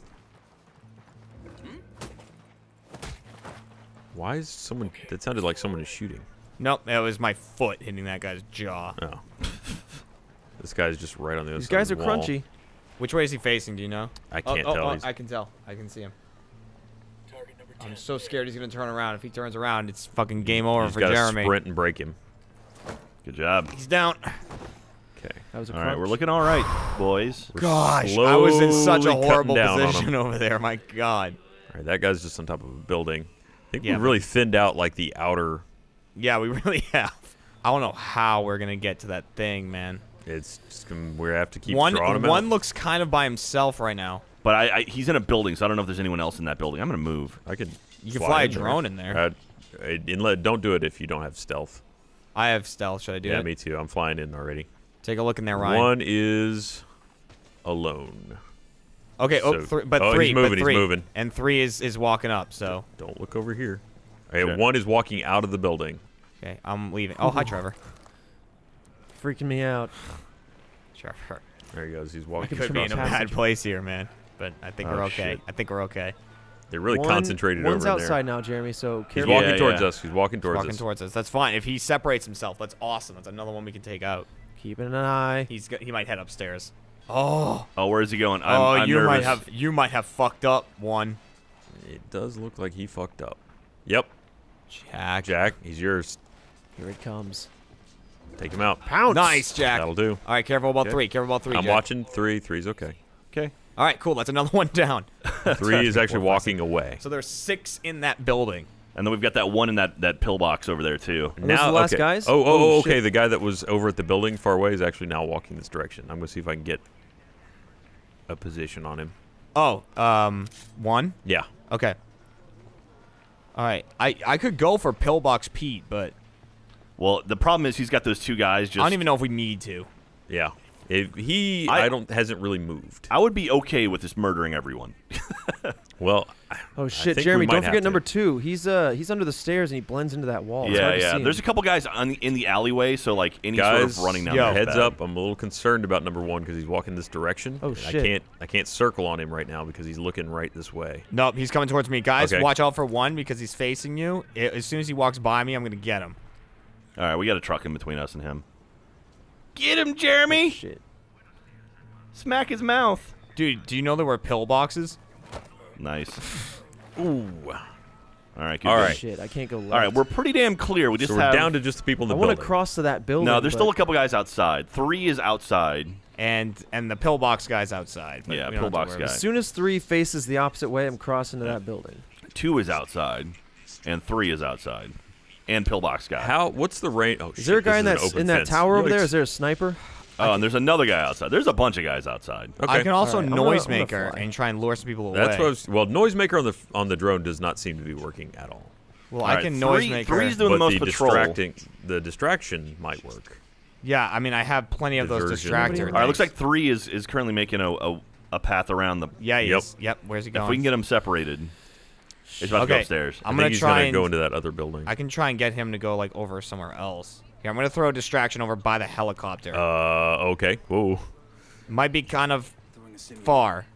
[SPEAKER 3] Why is someone... That sounded like someone is shooting.
[SPEAKER 1] Nope, that was my foot hitting that guy's jaw.
[SPEAKER 3] Oh. This guy's just right on the other
[SPEAKER 4] These
[SPEAKER 3] side
[SPEAKER 4] guys
[SPEAKER 3] of
[SPEAKER 4] are
[SPEAKER 3] the wall.
[SPEAKER 4] crunchy.
[SPEAKER 1] Which way is he facing? Do you know?
[SPEAKER 3] I can't tell. He's-
[SPEAKER 1] I can tell. I can see him.
[SPEAKER 5] Target number 10.
[SPEAKER 1] I'm so scared he's gonna turn around. If he turns around, it's fucking game over
[SPEAKER 3] He's
[SPEAKER 1] for
[SPEAKER 3] got to
[SPEAKER 1] Jeremy.
[SPEAKER 3] sprint and break him.
[SPEAKER 2] Good job.
[SPEAKER 1] He's down.
[SPEAKER 3] Okay.
[SPEAKER 4] That was a
[SPEAKER 2] All
[SPEAKER 4] crunch.
[SPEAKER 2] right, we're looking all right, boys.
[SPEAKER 1] Gosh, I was in such a
[SPEAKER 3] slowly cutting
[SPEAKER 1] horrible
[SPEAKER 3] down on
[SPEAKER 1] position
[SPEAKER 3] him.
[SPEAKER 1] over there. My God.
[SPEAKER 3] All right, that guy's just on top of a building. I think
[SPEAKER 1] Yeah,
[SPEAKER 3] we really thinned out like the outer.
[SPEAKER 1] Yeah, we really have. I don't know how we're gonna get to that thing, man.
[SPEAKER 3] It's just we have to keep
[SPEAKER 1] One
[SPEAKER 3] drawing him out.
[SPEAKER 1] looks kind of by himself right now.
[SPEAKER 2] But he's in a building, so I don't know if there's anyone else in that building. I'm gonna move.
[SPEAKER 3] I could.
[SPEAKER 1] You can fly a drone in there.
[SPEAKER 3] Don't do it if you don't have stealth.
[SPEAKER 1] I have stealth. Should I do
[SPEAKER 3] Yeah,
[SPEAKER 1] it?
[SPEAKER 3] me too. I'm flying in already.
[SPEAKER 1] Take a look in there, Ryan.
[SPEAKER 3] One is alone.
[SPEAKER 1] Okay,
[SPEAKER 3] so-
[SPEAKER 1] three,
[SPEAKER 3] he's moving, he's moving.
[SPEAKER 1] And 3 is walking up. So
[SPEAKER 3] Don't look over here. All right,
[SPEAKER 2] Sure.
[SPEAKER 3] one is walking out of the building.
[SPEAKER 1] okay, I'm leaving. Oh, hi, Trevor.
[SPEAKER 4] Freaking me out.
[SPEAKER 1] Trevor.
[SPEAKER 3] There he goes. He's walking.
[SPEAKER 1] Could be in a
[SPEAKER 4] Passage.
[SPEAKER 1] bad place here, man. But I think
[SPEAKER 2] Oh,
[SPEAKER 1] we're okay.
[SPEAKER 2] shit.
[SPEAKER 1] I think we're okay.
[SPEAKER 3] They're really
[SPEAKER 4] One-
[SPEAKER 3] concentrated
[SPEAKER 4] One's
[SPEAKER 3] over in
[SPEAKER 4] outside
[SPEAKER 3] there.
[SPEAKER 4] now, Jeremy, so
[SPEAKER 3] He's
[SPEAKER 4] careful.
[SPEAKER 3] walking
[SPEAKER 2] Yeah,
[SPEAKER 3] towards
[SPEAKER 2] yeah.
[SPEAKER 3] us. He's walking towards
[SPEAKER 1] Walking
[SPEAKER 3] us.
[SPEAKER 1] towards us. That's fine. If he separates himself, that's awesome. That's another one we can take out.
[SPEAKER 4] Keeping an eye.
[SPEAKER 1] He might head upstairs. Oh.
[SPEAKER 2] Oh, where is he going? I'm
[SPEAKER 1] you
[SPEAKER 2] nervous.
[SPEAKER 1] might have fucked up one.
[SPEAKER 3] It does look like he fucked up. Yep,
[SPEAKER 1] Jack.
[SPEAKER 3] Jack, he's yours.
[SPEAKER 4] Here it comes.
[SPEAKER 3] Take him out.
[SPEAKER 4] Pounce.
[SPEAKER 1] Nice, Jack.
[SPEAKER 3] That'll do.
[SPEAKER 1] All right, careful about
[SPEAKER 3] Okay.
[SPEAKER 1] 3. Careful about 3.
[SPEAKER 3] I'm
[SPEAKER 1] Jack.
[SPEAKER 3] watching 3. 3's okay.
[SPEAKER 2] Okay.
[SPEAKER 1] All right, cool. That's another one down.
[SPEAKER 3] 3 is actually walking away.
[SPEAKER 1] So there's 6 in that building.
[SPEAKER 2] And then we've got that one in that pillbox over there too.
[SPEAKER 4] Are those the last
[SPEAKER 3] okay.
[SPEAKER 4] guys?
[SPEAKER 3] Oh,
[SPEAKER 4] Oh,
[SPEAKER 3] okay.
[SPEAKER 4] shit.
[SPEAKER 3] The guy that was over at the building far away is actually now walking this direction. I'm gonna see if I can get a position on him.
[SPEAKER 1] Oh, 1.
[SPEAKER 3] Yeah.
[SPEAKER 1] Okay. All right. I could go for Pillbox Pete, but
[SPEAKER 2] Well, the problem is he's got those two guys. Just
[SPEAKER 1] I don't even know if we need to.
[SPEAKER 3] Yeah. If he,
[SPEAKER 2] I-
[SPEAKER 3] hasn't really moved.
[SPEAKER 2] I would be okay with just murdering everyone.
[SPEAKER 3] Well,
[SPEAKER 4] Oh
[SPEAKER 3] I
[SPEAKER 4] shit,
[SPEAKER 3] think
[SPEAKER 4] Jeremy!
[SPEAKER 3] we might
[SPEAKER 4] Don't
[SPEAKER 3] have
[SPEAKER 4] forget
[SPEAKER 3] to.
[SPEAKER 4] number 2. He's under the stairs and he blends into that wall. It's
[SPEAKER 2] yeah,
[SPEAKER 4] hard to
[SPEAKER 2] yeah.
[SPEAKER 4] see him.
[SPEAKER 2] There's a couple guys in the alleyway, so like any sort
[SPEAKER 3] Guys,
[SPEAKER 2] of running down
[SPEAKER 1] yo,
[SPEAKER 2] there is
[SPEAKER 3] heads
[SPEAKER 2] bad.
[SPEAKER 3] up. I'm a little concerned about number 1 because he's walking this direction.
[SPEAKER 4] Oh,
[SPEAKER 3] and
[SPEAKER 4] shit.
[SPEAKER 3] I can't circle on him right now because he's looking right this way.
[SPEAKER 1] Nope, he's coming towards me. Guys,
[SPEAKER 3] Okay.
[SPEAKER 1] watch out for 1 because he's facing you. As soon as he walks by me, I'm going to get him.
[SPEAKER 2] All right, we got a truck in between us and him. Get him, Jeremy!
[SPEAKER 4] Shit.
[SPEAKER 2] Smack his mouth.
[SPEAKER 1] Dude, do you know there were pillboxes?
[SPEAKER 2] Nice.
[SPEAKER 3] Ooh.
[SPEAKER 2] All right, good.
[SPEAKER 3] All
[SPEAKER 2] good.
[SPEAKER 3] right.
[SPEAKER 4] Shit, I can't go left.
[SPEAKER 2] All right, we're pretty damn clear. We just
[SPEAKER 3] So we're
[SPEAKER 2] have
[SPEAKER 3] down to just the people in
[SPEAKER 4] I
[SPEAKER 3] the
[SPEAKER 4] want
[SPEAKER 3] building.
[SPEAKER 4] to cross to that building.
[SPEAKER 2] no. There's
[SPEAKER 4] but
[SPEAKER 2] still a couple guys outside. 3 is outside.
[SPEAKER 1] And the pillbox guy's outside. but
[SPEAKER 2] Yeah,
[SPEAKER 1] we don't have to
[SPEAKER 2] pillbox
[SPEAKER 1] worry
[SPEAKER 2] guy.
[SPEAKER 1] about
[SPEAKER 4] As soon as 3 faces the opposite way, I'm crossing to that building.
[SPEAKER 2] 2 is outside, and 3 is outside, and pillbox guy.
[SPEAKER 3] What's the range? Oh,
[SPEAKER 4] Is there a guy in that tower over there? Is there a sniper?
[SPEAKER 2] Oh, and there's another guy outside. There's a bunch of guys outside.
[SPEAKER 1] it. I can also
[SPEAKER 4] Alright, I'm gonna
[SPEAKER 1] noisemaker
[SPEAKER 4] fly.
[SPEAKER 1] and try and lure some people away.
[SPEAKER 3] That's what I was, well, noisemaker on the drone does not seem to be working at all.
[SPEAKER 1] well,
[SPEAKER 2] All
[SPEAKER 1] I
[SPEAKER 2] right,
[SPEAKER 1] can
[SPEAKER 2] 3's
[SPEAKER 1] noisemaker.
[SPEAKER 2] doing the
[SPEAKER 3] But
[SPEAKER 2] most patrol.
[SPEAKER 3] the distraction might work.
[SPEAKER 1] Yeah, I mean, I have plenty of those
[SPEAKER 3] Diversion.
[SPEAKER 1] distractor.
[SPEAKER 2] All right, looks
[SPEAKER 1] things.
[SPEAKER 2] like 3 is currently making a path around the.
[SPEAKER 1] Yeah, he
[SPEAKER 3] Yep.
[SPEAKER 1] is. Yep. Where's he going?
[SPEAKER 2] If we can get them separated, he's about to go
[SPEAKER 1] Okay.
[SPEAKER 2] upstairs.
[SPEAKER 1] I'm
[SPEAKER 3] I
[SPEAKER 1] gonna
[SPEAKER 3] think he's
[SPEAKER 1] try
[SPEAKER 3] gonna
[SPEAKER 1] and
[SPEAKER 3] go into that other building.
[SPEAKER 1] I can try and get him to go like over somewhere else. Here, I'm gonna throw a distraction over by the helicopter.
[SPEAKER 3] Okay. Whoa.
[SPEAKER 1] Might be kind of far.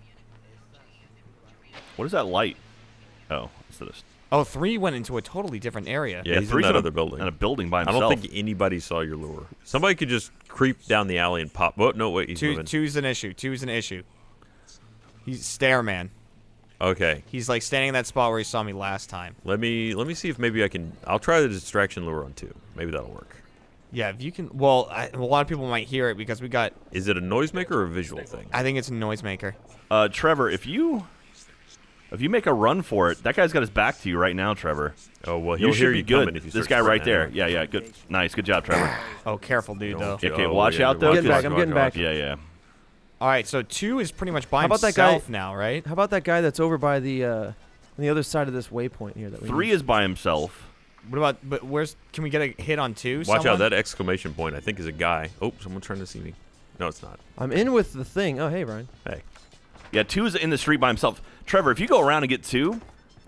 [SPEAKER 2] What is that light? Oh, it's this.
[SPEAKER 1] Oh, 3 went into a totally different area.
[SPEAKER 3] Yeah, he's in
[SPEAKER 2] 3's
[SPEAKER 3] that
[SPEAKER 2] a-
[SPEAKER 3] other building.
[SPEAKER 2] In a building by
[SPEAKER 3] I
[SPEAKER 2] himself.
[SPEAKER 3] don't think anybody saw your lure. Somebody could just creep down the alley and pop. Oh, no, wait, he's moving.
[SPEAKER 1] Two's an issue. Two's an issue. He's Stairman.
[SPEAKER 3] Okay.
[SPEAKER 1] He's like standing in that spot where he saw me last time.
[SPEAKER 3] Let me see if maybe I can. I'll try the distraction lure on 2. Maybe that'll work.
[SPEAKER 1] Yeah, if you can. Well, a lot of people might hear it because we got.
[SPEAKER 3] Is it a noisemaker or a visual thing?
[SPEAKER 1] I think it's a noisemaker.
[SPEAKER 2] Trevor, if you make a run for it, that guy's got his back to you right now, Trevor.
[SPEAKER 3] Oh well,
[SPEAKER 2] You
[SPEAKER 3] he'll
[SPEAKER 2] should
[SPEAKER 3] hear
[SPEAKER 2] be
[SPEAKER 3] you
[SPEAKER 2] good.
[SPEAKER 3] coming if you
[SPEAKER 2] This
[SPEAKER 3] start
[SPEAKER 2] guy right
[SPEAKER 3] sprinting
[SPEAKER 2] there.
[SPEAKER 3] at him.
[SPEAKER 2] Yeah, good. Nice, good job, Trevor.
[SPEAKER 1] Oh, careful, dude. Though.
[SPEAKER 2] Okay,
[SPEAKER 3] Oh,
[SPEAKER 2] watch
[SPEAKER 3] yeah,
[SPEAKER 2] out though.
[SPEAKER 3] watch,
[SPEAKER 4] Getting back, I'm
[SPEAKER 3] watch,
[SPEAKER 4] getting
[SPEAKER 3] watch.
[SPEAKER 4] back.
[SPEAKER 2] Yeah.
[SPEAKER 1] All right, so 2 is pretty much by
[SPEAKER 4] How about that guy-
[SPEAKER 1] himself now, right?
[SPEAKER 4] How about that guy that's over by the on the other side of this waypoint here? That we
[SPEAKER 2] 3
[SPEAKER 4] need?
[SPEAKER 2] is by himself.
[SPEAKER 1] What about? But where's? Can we get a hit on 2?
[SPEAKER 3] Watch out!
[SPEAKER 1] someone?
[SPEAKER 3] That exclamation point I think is a guy. Oh, someone's trying to see me. No, it's not.
[SPEAKER 4] I'm in with the thing. Oh, hey, Ryan.
[SPEAKER 3] Hey.
[SPEAKER 2] Yeah, 2 is in the street by himself. Trevor, if you go around and get 2,
[SPEAKER 4] 2?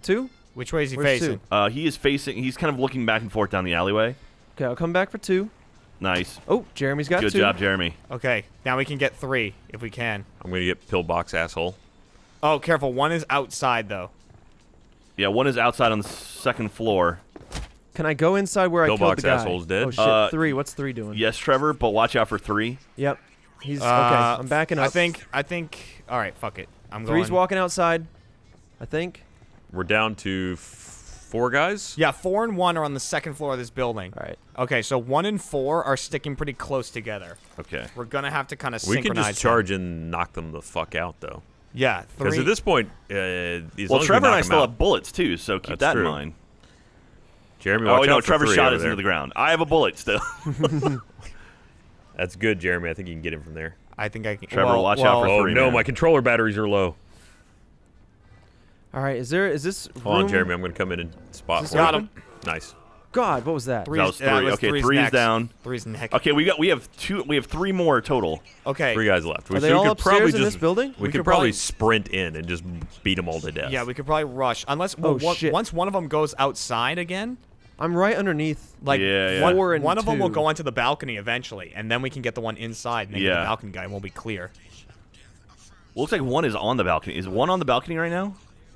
[SPEAKER 1] Which way is he
[SPEAKER 4] Where's
[SPEAKER 1] facing?
[SPEAKER 2] He is facing. He's kind of looking back and forth down the alleyway.
[SPEAKER 4] Okay, I'll come back for 2.
[SPEAKER 2] Nice.
[SPEAKER 4] Oh, Jeremy's got 2.
[SPEAKER 2] Good job, Jeremy.
[SPEAKER 1] Okay, now we can get 3 if we can.
[SPEAKER 3] I'm gonna get pillbox, asshole.
[SPEAKER 1] Oh, careful. 1 is outside though.
[SPEAKER 2] Yeah, 1 is outside on the 2nd floor.
[SPEAKER 4] Can I go inside where I killed
[SPEAKER 3] Pillbox
[SPEAKER 4] the guy?
[SPEAKER 3] asshole's dead.
[SPEAKER 4] Oh shit, 3. What's 3 doing?
[SPEAKER 2] Yes, Trevor, but watch out for 3.
[SPEAKER 4] Yep. He's okay. I'm backing up.
[SPEAKER 1] I think. All right, fuck it. I'm going.
[SPEAKER 4] 3's walking outside. I think.
[SPEAKER 3] We're down to 4 guys.
[SPEAKER 1] Yeah, 4 and 1 are on the 2nd floor of this building.
[SPEAKER 4] All right.
[SPEAKER 1] Okay, so 1 and 4 are sticking pretty close together.
[SPEAKER 2] Okay.
[SPEAKER 1] We're gonna have to kind of
[SPEAKER 3] We
[SPEAKER 1] synchronize.
[SPEAKER 3] can just charge and knock them the fuck out, though.
[SPEAKER 1] Yeah,
[SPEAKER 3] Because
[SPEAKER 1] 3.
[SPEAKER 3] at this point,
[SPEAKER 2] Well, Trevor and I still have bullets too, so keep
[SPEAKER 3] That's
[SPEAKER 2] that
[SPEAKER 3] true.
[SPEAKER 2] in mind.
[SPEAKER 3] Jeremy,
[SPEAKER 2] Oh
[SPEAKER 3] watch
[SPEAKER 2] no,
[SPEAKER 3] out for
[SPEAKER 2] Trevor
[SPEAKER 3] 3
[SPEAKER 2] shot
[SPEAKER 3] over
[SPEAKER 2] us
[SPEAKER 3] there.
[SPEAKER 2] into the ground. I have a bullet still.
[SPEAKER 3] That's good, Jeremy. I think you can get him from there.
[SPEAKER 1] I think I can.
[SPEAKER 2] Trevor, watch out for
[SPEAKER 3] Oh
[SPEAKER 2] 3.
[SPEAKER 3] no,
[SPEAKER 2] man.
[SPEAKER 3] my controller batteries are low.
[SPEAKER 4] All right. Is this room?
[SPEAKER 3] Hold on, Jeremy. I'm gonna come in and spot.
[SPEAKER 4] Is
[SPEAKER 3] for
[SPEAKER 4] this
[SPEAKER 3] you.
[SPEAKER 1] Got him.
[SPEAKER 3] Nice.
[SPEAKER 4] God, what was that?
[SPEAKER 1] Three-
[SPEAKER 2] That was 3.
[SPEAKER 1] that was
[SPEAKER 2] Okay,
[SPEAKER 1] three's
[SPEAKER 2] 3's
[SPEAKER 1] next.
[SPEAKER 2] down.
[SPEAKER 1] 3's neck.
[SPEAKER 2] Okay, we have 2. We have 3 more total.
[SPEAKER 1] Okay.
[SPEAKER 3] 3 guys left.
[SPEAKER 4] Are they
[SPEAKER 3] so
[SPEAKER 4] all
[SPEAKER 3] we could probably
[SPEAKER 4] upstairs in
[SPEAKER 3] just
[SPEAKER 4] this building?
[SPEAKER 3] We
[SPEAKER 1] We
[SPEAKER 3] could
[SPEAKER 1] could
[SPEAKER 3] probably
[SPEAKER 1] probably-
[SPEAKER 3] sprint in and just beat them all to death.
[SPEAKER 1] Yeah, we could probably rush unless
[SPEAKER 4] Oh,
[SPEAKER 1] well,
[SPEAKER 4] shit.
[SPEAKER 1] once one of them goes outside again.
[SPEAKER 4] I'm right underneath.
[SPEAKER 1] Like
[SPEAKER 2] Yeah,
[SPEAKER 1] one,
[SPEAKER 4] 4 and
[SPEAKER 1] one of them will
[SPEAKER 4] 2.
[SPEAKER 1] go onto the balcony eventually, and then we can get the one inside, and then get
[SPEAKER 2] Yeah.
[SPEAKER 1] the balcony guy won't be clear.
[SPEAKER 2] Looks like 1 is on the balcony. Is 1 on the balcony right now?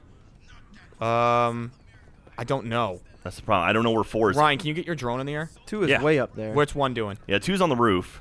[SPEAKER 1] I don't know.
[SPEAKER 2] That's the problem. I don't know where 4 is.
[SPEAKER 1] Ryan, can you get your drone in the air?
[SPEAKER 4] 2 is
[SPEAKER 3] Yeah.
[SPEAKER 4] way up there.
[SPEAKER 1] What's 1 doing?
[SPEAKER 2] Yeah, 2's on the roof.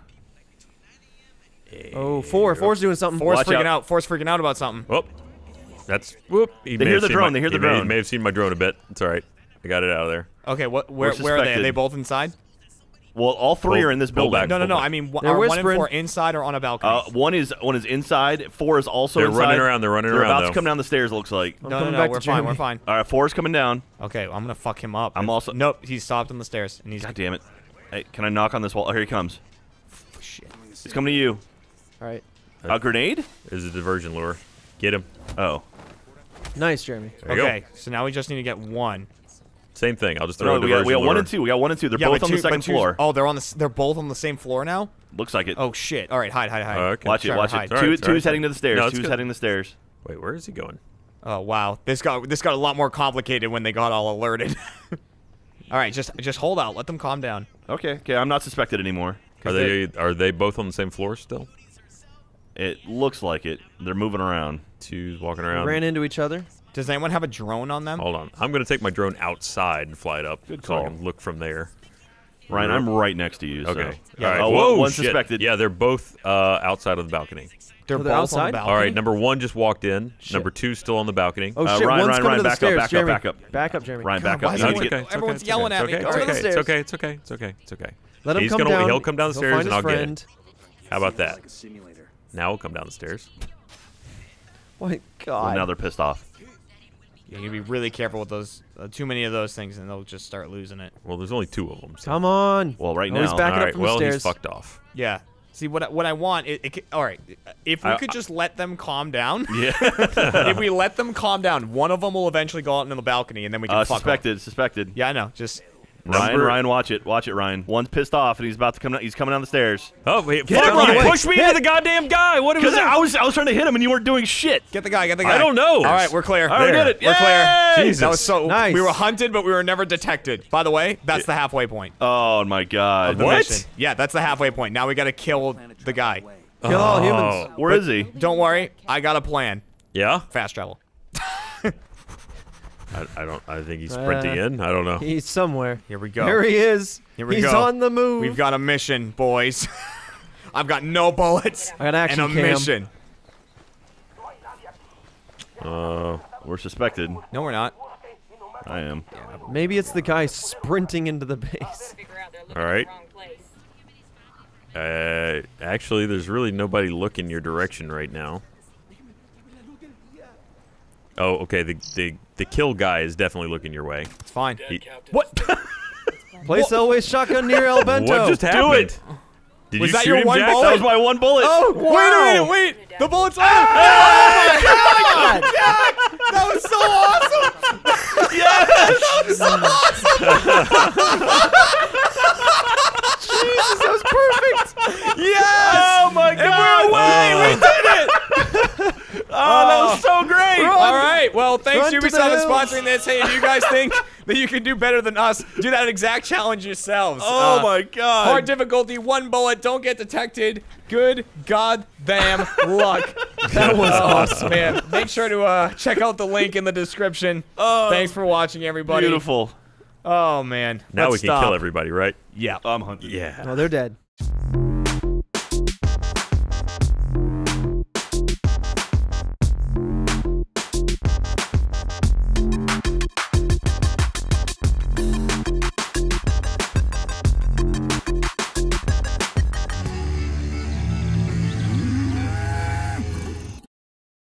[SPEAKER 4] Oh, 4. 4's doing something.
[SPEAKER 1] 4's
[SPEAKER 2] Watch
[SPEAKER 1] freaking
[SPEAKER 2] out.
[SPEAKER 1] out. 4's freaking out about something.
[SPEAKER 3] Whoop. That's whoop. He
[SPEAKER 2] They
[SPEAKER 3] may
[SPEAKER 2] hear
[SPEAKER 3] have
[SPEAKER 2] the
[SPEAKER 3] seen
[SPEAKER 2] drone,
[SPEAKER 3] my-
[SPEAKER 2] they hear the
[SPEAKER 3] he may-
[SPEAKER 2] drone.
[SPEAKER 3] May have seen my drone a bit. It's all right. I got it out of there.
[SPEAKER 1] Okay, where are they? Are
[SPEAKER 2] suspected.
[SPEAKER 1] they both inside?
[SPEAKER 2] Well, all 3
[SPEAKER 3] Pull-
[SPEAKER 2] are in this
[SPEAKER 3] pull
[SPEAKER 2] building.
[SPEAKER 3] back.
[SPEAKER 1] No, no, no.
[SPEAKER 3] back.
[SPEAKER 1] I mean,
[SPEAKER 4] They're
[SPEAKER 1] are 1 and
[SPEAKER 4] whispering.
[SPEAKER 1] 4 inside or on a balcony?
[SPEAKER 2] 1 is inside. 4 is also
[SPEAKER 3] They're
[SPEAKER 2] inside.
[SPEAKER 3] running around. They're running
[SPEAKER 2] They're
[SPEAKER 3] around.
[SPEAKER 2] about
[SPEAKER 3] though.
[SPEAKER 2] to come down the stairs. It looks like.
[SPEAKER 1] no,
[SPEAKER 4] coming
[SPEAKER 1] no,
[SPEAKER 4] back
[SPEAKER 1] we're
[SPEAKER 4] to
[SPEAKER 1] fine.
[SPEAKER 4] Jeremy.
[SPEAKER 1] We're fine.
[SPEAKER 2] All right, 4 is coming down.
[SPEAKER 1] Okay, I'm gonna fuck him up.
[SPEAKER 2] I'm also-
[SPEAKER 1] Nope, he's stopped on the stairs, and he's.
[SPEAKER 2] God damn it! Hey, can I knock on this wall? Oh, here he comes.
[SPEAKER 1] Shit.
[SPEAKER 2] He's coming to you.
[SPEAKER 4] All right.
[SPEAKER 2] A grenade?
[SPEAKER 3] There's a diversion lure. Get him.
[SPEAKER 2] Oh.
[SPEAKER 4] Nice, Jeremy.
[SPEAKER 3] There you
[SPEAKER 1] Okay, so now we just need to get 1.
[SPEAKER 3] go. Same thing. I'll just throw
[SPEAKER 2] No,
[SPEAKER 3] a
[SPEAKER 2] we
[SPEAKER 3] diversion
[SPEAKER 2] got 1
[SPEAKER 3] lure.
[SPEAKER 2] and 2. We got 1 and 2. They're
[SPEAKER 1] Yeah,
[SPEAKER 2] both
[SPEAKER 1] but
[SPEAKER 2] on the
[SPEAKER 1] two- but
[SPEAKER 2] 2nd
[SPEAKER 1] two's-
[SPEAKER 2] floor.
[SPEAKER 1] Oh, they're both on the same floor now.
[SPEAKER 2] Looks like it.
[SPEAKER 1] Oh shit! All right, hide.
[SPEAKER 3] Okay.
[SPEAKER 2] Watch it.
[SPEAKER 1] Trevor,
[SPEAKER 2] Watch
[SPEAKER 1] hide.
[SPEAKER 2] it.
[SPEAKER 3] All right, it's all
[SPEAKER 2] Two's
[SPEAKER 3] right.
[SPEAKER 2] heading to the stairs.
[SPEAKER 3] No, it's
[SPEAKER 2] 2's
[SPEAKER 3] good.
[SPEAKER 2] heading to the stairs.
[SPEAKER 3] Wait, where is he going?
[SPEAKER 1] Oh wow, this got a lot more complicated when they got all alerted. All right, just hold out. Let them calm down.
[SPEAKER 2] Okay. Okay. I'm not suspected anymore.
[SPEAKER 3] Are they both on the same floor still?
[SPEAKER 2] It looks like it. They're moving around.
[SPEAKER 3] Two's walking around.
[SPEAKER 4] Ran into each other.
[SPEAKER 1] Does anyone have a drone on them?
[SPEAKER 3] Hold on. I'm gonna take my drone outside and fly it up.
[SPEAKER 2] Good
[SPEAKER 3] So I
[SPEAKER 2] call.
[SPEAKER 3] can look from there.
[SPEAKER 2] Ryan, I'm right next to you.
[SPEAKER 3] Okay.
[SPEAKER 2] So.
[SPEAKER 3] All right.
[SPEAKER 2] Oh,
[SPEAKER 3] Whoa,
[SPEAKER 2] one
[SPEAKER 3] shit.
[SPEAKER 2] suspected.
[SPEAKER 3] Yeah, they're both outside of the balcony.
[SPEAKER 1] They're
[SPEAKER 4] Oh,
[SPEAKER 1] both
[SPEAKER 4] they're
[SPEAKER 1] on
[SPEAKER 4] outside?
[SPEAKER 1] the balcony.
[SPEAKER 3] All right. Number 1 just walked in.
[SPEAKER 4] Shit.
[SPEAKER 3] Number 2's still on the balcony.
[SPEAKER 4] Oh
[SPEAKER 2] Uh,
[SPEAKER 4] shit!
[SPEAKER 2] Ryan,
[SPEAKER 4] one's
[SPEAKER 2] Ryan,
[SPEAKER 4] coming
[SPEAKER 2] Ryan,
[SPEAKER 4] to the
[SPEAKER 2] back up,
[SPEAKER 4] stairs.
[SPEAKER 2] back up,
[SPEAKER 4] Jeremy.
[SPEAKER 2] back up.
[SPEAKER 4] Back up, Jeremy.
[SPEAKER 2] Ryan, back
[SPEAKER 1] why
[SPEAKER 2] up.
[SPEAKER 1] is
[SPEAKER 2] You
[SPEAKER 3] No,
[SPEAKER 2] need
[SPEAKER 3] it's
[SPEAKER 2] to
[SPEAKER 3] okay.
[SPEAKER 2] get-
[SPEAKER 1] Everyone's
[SPEAKER 3] it's
[SPEAKER 1] yelling at me.
[SPEAKER 3] okay.
[SPEAKER 1] Go
[SPEAKER 3] It's
[SPEAKER 1] to the
[SPEAKER 3] okay. It's
[SPEAKER 1] stairs.
[SPEAKER 3] okay. It's okay. It's okay. It's okay.
[SPEAKER 4] Let him
[SPEAKER 3] He's
[SPEAKER 4] come
[SPEAKER 3] gonna,
[SPEAKER 4] down.
[SPEAKER 3] He'll come down the stairs
[SPEAKER 4] find
[SPEAKER 3] and
[SPEAKER 4] his
[SPEAKER 3] I'll get
[SPEAKER 4] friend.
[SPEAKER 3] it. How about that?
[SPEAKER 6] Like a simulator.
[SPEAKER 3] Now we'll come down the stairs.
[SPEAKER 4] My
[SPEAKER 2] Well,
[SPEAKER 4] God.
[SPEAKER 2] now they're pissed off.
[SPEAKER 1] Yeah, you gotta be really careful with those. Too many of those things, and they'll just start losing it.
[SPEAKER 3] Well, there's only 2 of them. So.
[SPEAKER 4] Come on.
[SPEAKER 2] Well, right
[SPEAKER 4] Oh,
[SPEAKER 2] now.
[SPEAKER 4] he's backing
[SPEAKER 3] All
[SPEAKER 4] up
[SPEAKER 3] right.
[SPEAKER 4] from
[SPEAKER 3] Well,
[SPEAKER 4] the
[SPEAKER 3] he's
[SPEAKER 4] stairs.
[SPEAKER 3] fucked off.
[SPEAKER 1] Yeah. See what I want. All right. If we could just let them calm down.
[SPEAKER 2] Yeah.
[SPEAKER 1] If we let them calm down, one of them will eventually go out into the balcony, and then we can fuck 'em.
[SPEAKER 2] Suspected.
[SPEAKER 1] Yeah, I know. Just
[SPEAKER 2] Ryan, watch it, Ryan. One's pissed off and he's about to come. He's coming down the stairs.
[SPEAKER 3] Oh, wait,
[SPEAKER 2] Get
[SPEAKER 3] fuck
[SPEAKER 2] him,
[SPEAKER 3] you
[SPEAKER 2] Ryan.
[SPEAKER 3] pushed me into the goddamn guy. What was
[SPEAKER 2] Because
[SPEAKER 3] that?
[SPEAKER 2] I was trying to hit him and you weren't doing shit.
[SPEAKER 1] get the guy. Get the guy.
[SPEAKER 3] I don't know.
[SPEAKER 1] All right, we're clear.
[SPEAKER 2] All right, we
[SPEAKER 3] There.
[SPEAKER 2] did it.
[SPEAKER 1] We're clear.
[SPEAKER 3] Jesus.
[SPEAKER 1] That was so.
[SPEAKER 4] Nice.
[SPEAKER 1] We were hunted, but we were never detected. By the way, that's the halfway point.
[SPEAKER 2] Oh my God.
[SPEAKER 1] The
[SPEAKER 3] What?
[SPEAKER 1] mission. Yeah, that's the halfway point. Now we gotta kill the guy.
[SPEAKER 4] Kill all humans.
[SPEAKER 2] Where is he?
[SPEAKER 1] Don't worry, I got a plan.
[SPEAKER 3] Yeah?
[SPEAKER 1] Fast travel.
[SPEAKER 3] I don't. I think he's sprinting in. I don't know.
[SPEAKER 4] He's somewhere.
[SPEAKER 1] Here we go.
[SPEAKER 4] There he is.
[SPEAKER 1] Here we
[SPEAKER 4] He's
[SPEAKER 1] go.
[SPEAKER 4] on the move.
[SPEAKER 1] We've got a mission, boys. I've got no bullets.
[SPEAKER 4] I got action
[SPEAKER 1] and a
[SPEAKER 4] cam.
[SPEAKER 1] mission.
[SPEAKER 2] We're suspected.
[SPEAKER 1] No, we're not.
[SPEAKER 2] I am.
[SPEAKER 4] Maybe it's the guy sprinting into the base.
[SPEAKER 3] All right. Actually, there's really nobody looking your direction right now. Oh, okay. The kill guy is definitely looking your way.
[SPEAKER 1] It's fine.
[SPEAKER 3] He-
[SPEAKER 1] What?
[SPEAKER 4] Place always shotgun near El Bento.
[SPEAKER 3] What just happened?
[SPEAKER 2] it.
[SPEAKER 3] Did
[SPEAKER 1] Was
[SPEAKER 3] you
[SPEAKER 1] that
[SPEAKER 3] shoot
[SPEAKER 1] your
[SPEAKER 3] him,
[SPEAKER 1] one
[SPEAKER 3] Jack?
[SPEAKER 1] bullet?
[SPEAKER 2] That was my one bullet.
[SPEAKER 4] Oh,
[SPEAKER 1] Wait a minute, wait! The bullets are. Oh my God! Jack! That was so awesome!
[SPEAKER 2] Yes!
[SPEAKER 4] Jesus, that was perfect.
[SPEAKER 1] Yes!
[SPEAKER 2] Oh my God!
[SPEAKER 1] And we're away! We did it!
[SPEAKER 2] Oh, that was so great!
[SPEAKER 1] All right. Well, thanks
[SPEAKER 4] Run to
[SPEAKER 1] Ubisoft is
[SPEAKER 4] hills.
[SPEAKER 1] sponsoring this. Hey, if you guys think that you can do better than us, do that exact challenge yourselves.
[SPEAKER 2] Oh my god.
[SPEAKER 1] Hard difficulty, 1 bullet, don't get detected. Good goddamn luck. That was awesome, man. Make sure to check out the link in the description.
[SPEAKER 2] Oh,
[SPEAKER 1] Thanks for watching, everybody.
[SPEAKER 2] beautiful.
[SPEAKER 1] Oh, man.
[SPEAKER 3] Now
[SPEAKER 1] Let's
[SPEAKER 3] we can
[SPEAKER 1] stop.
[SPEAKER 3] kill everybody, right?
[SPEAKER 1] Yeah.
[SPEAKER 2] I'm hunting.
[SPEAKER 3] Yeah.
[SPEAKER 4] Oh, they're dead.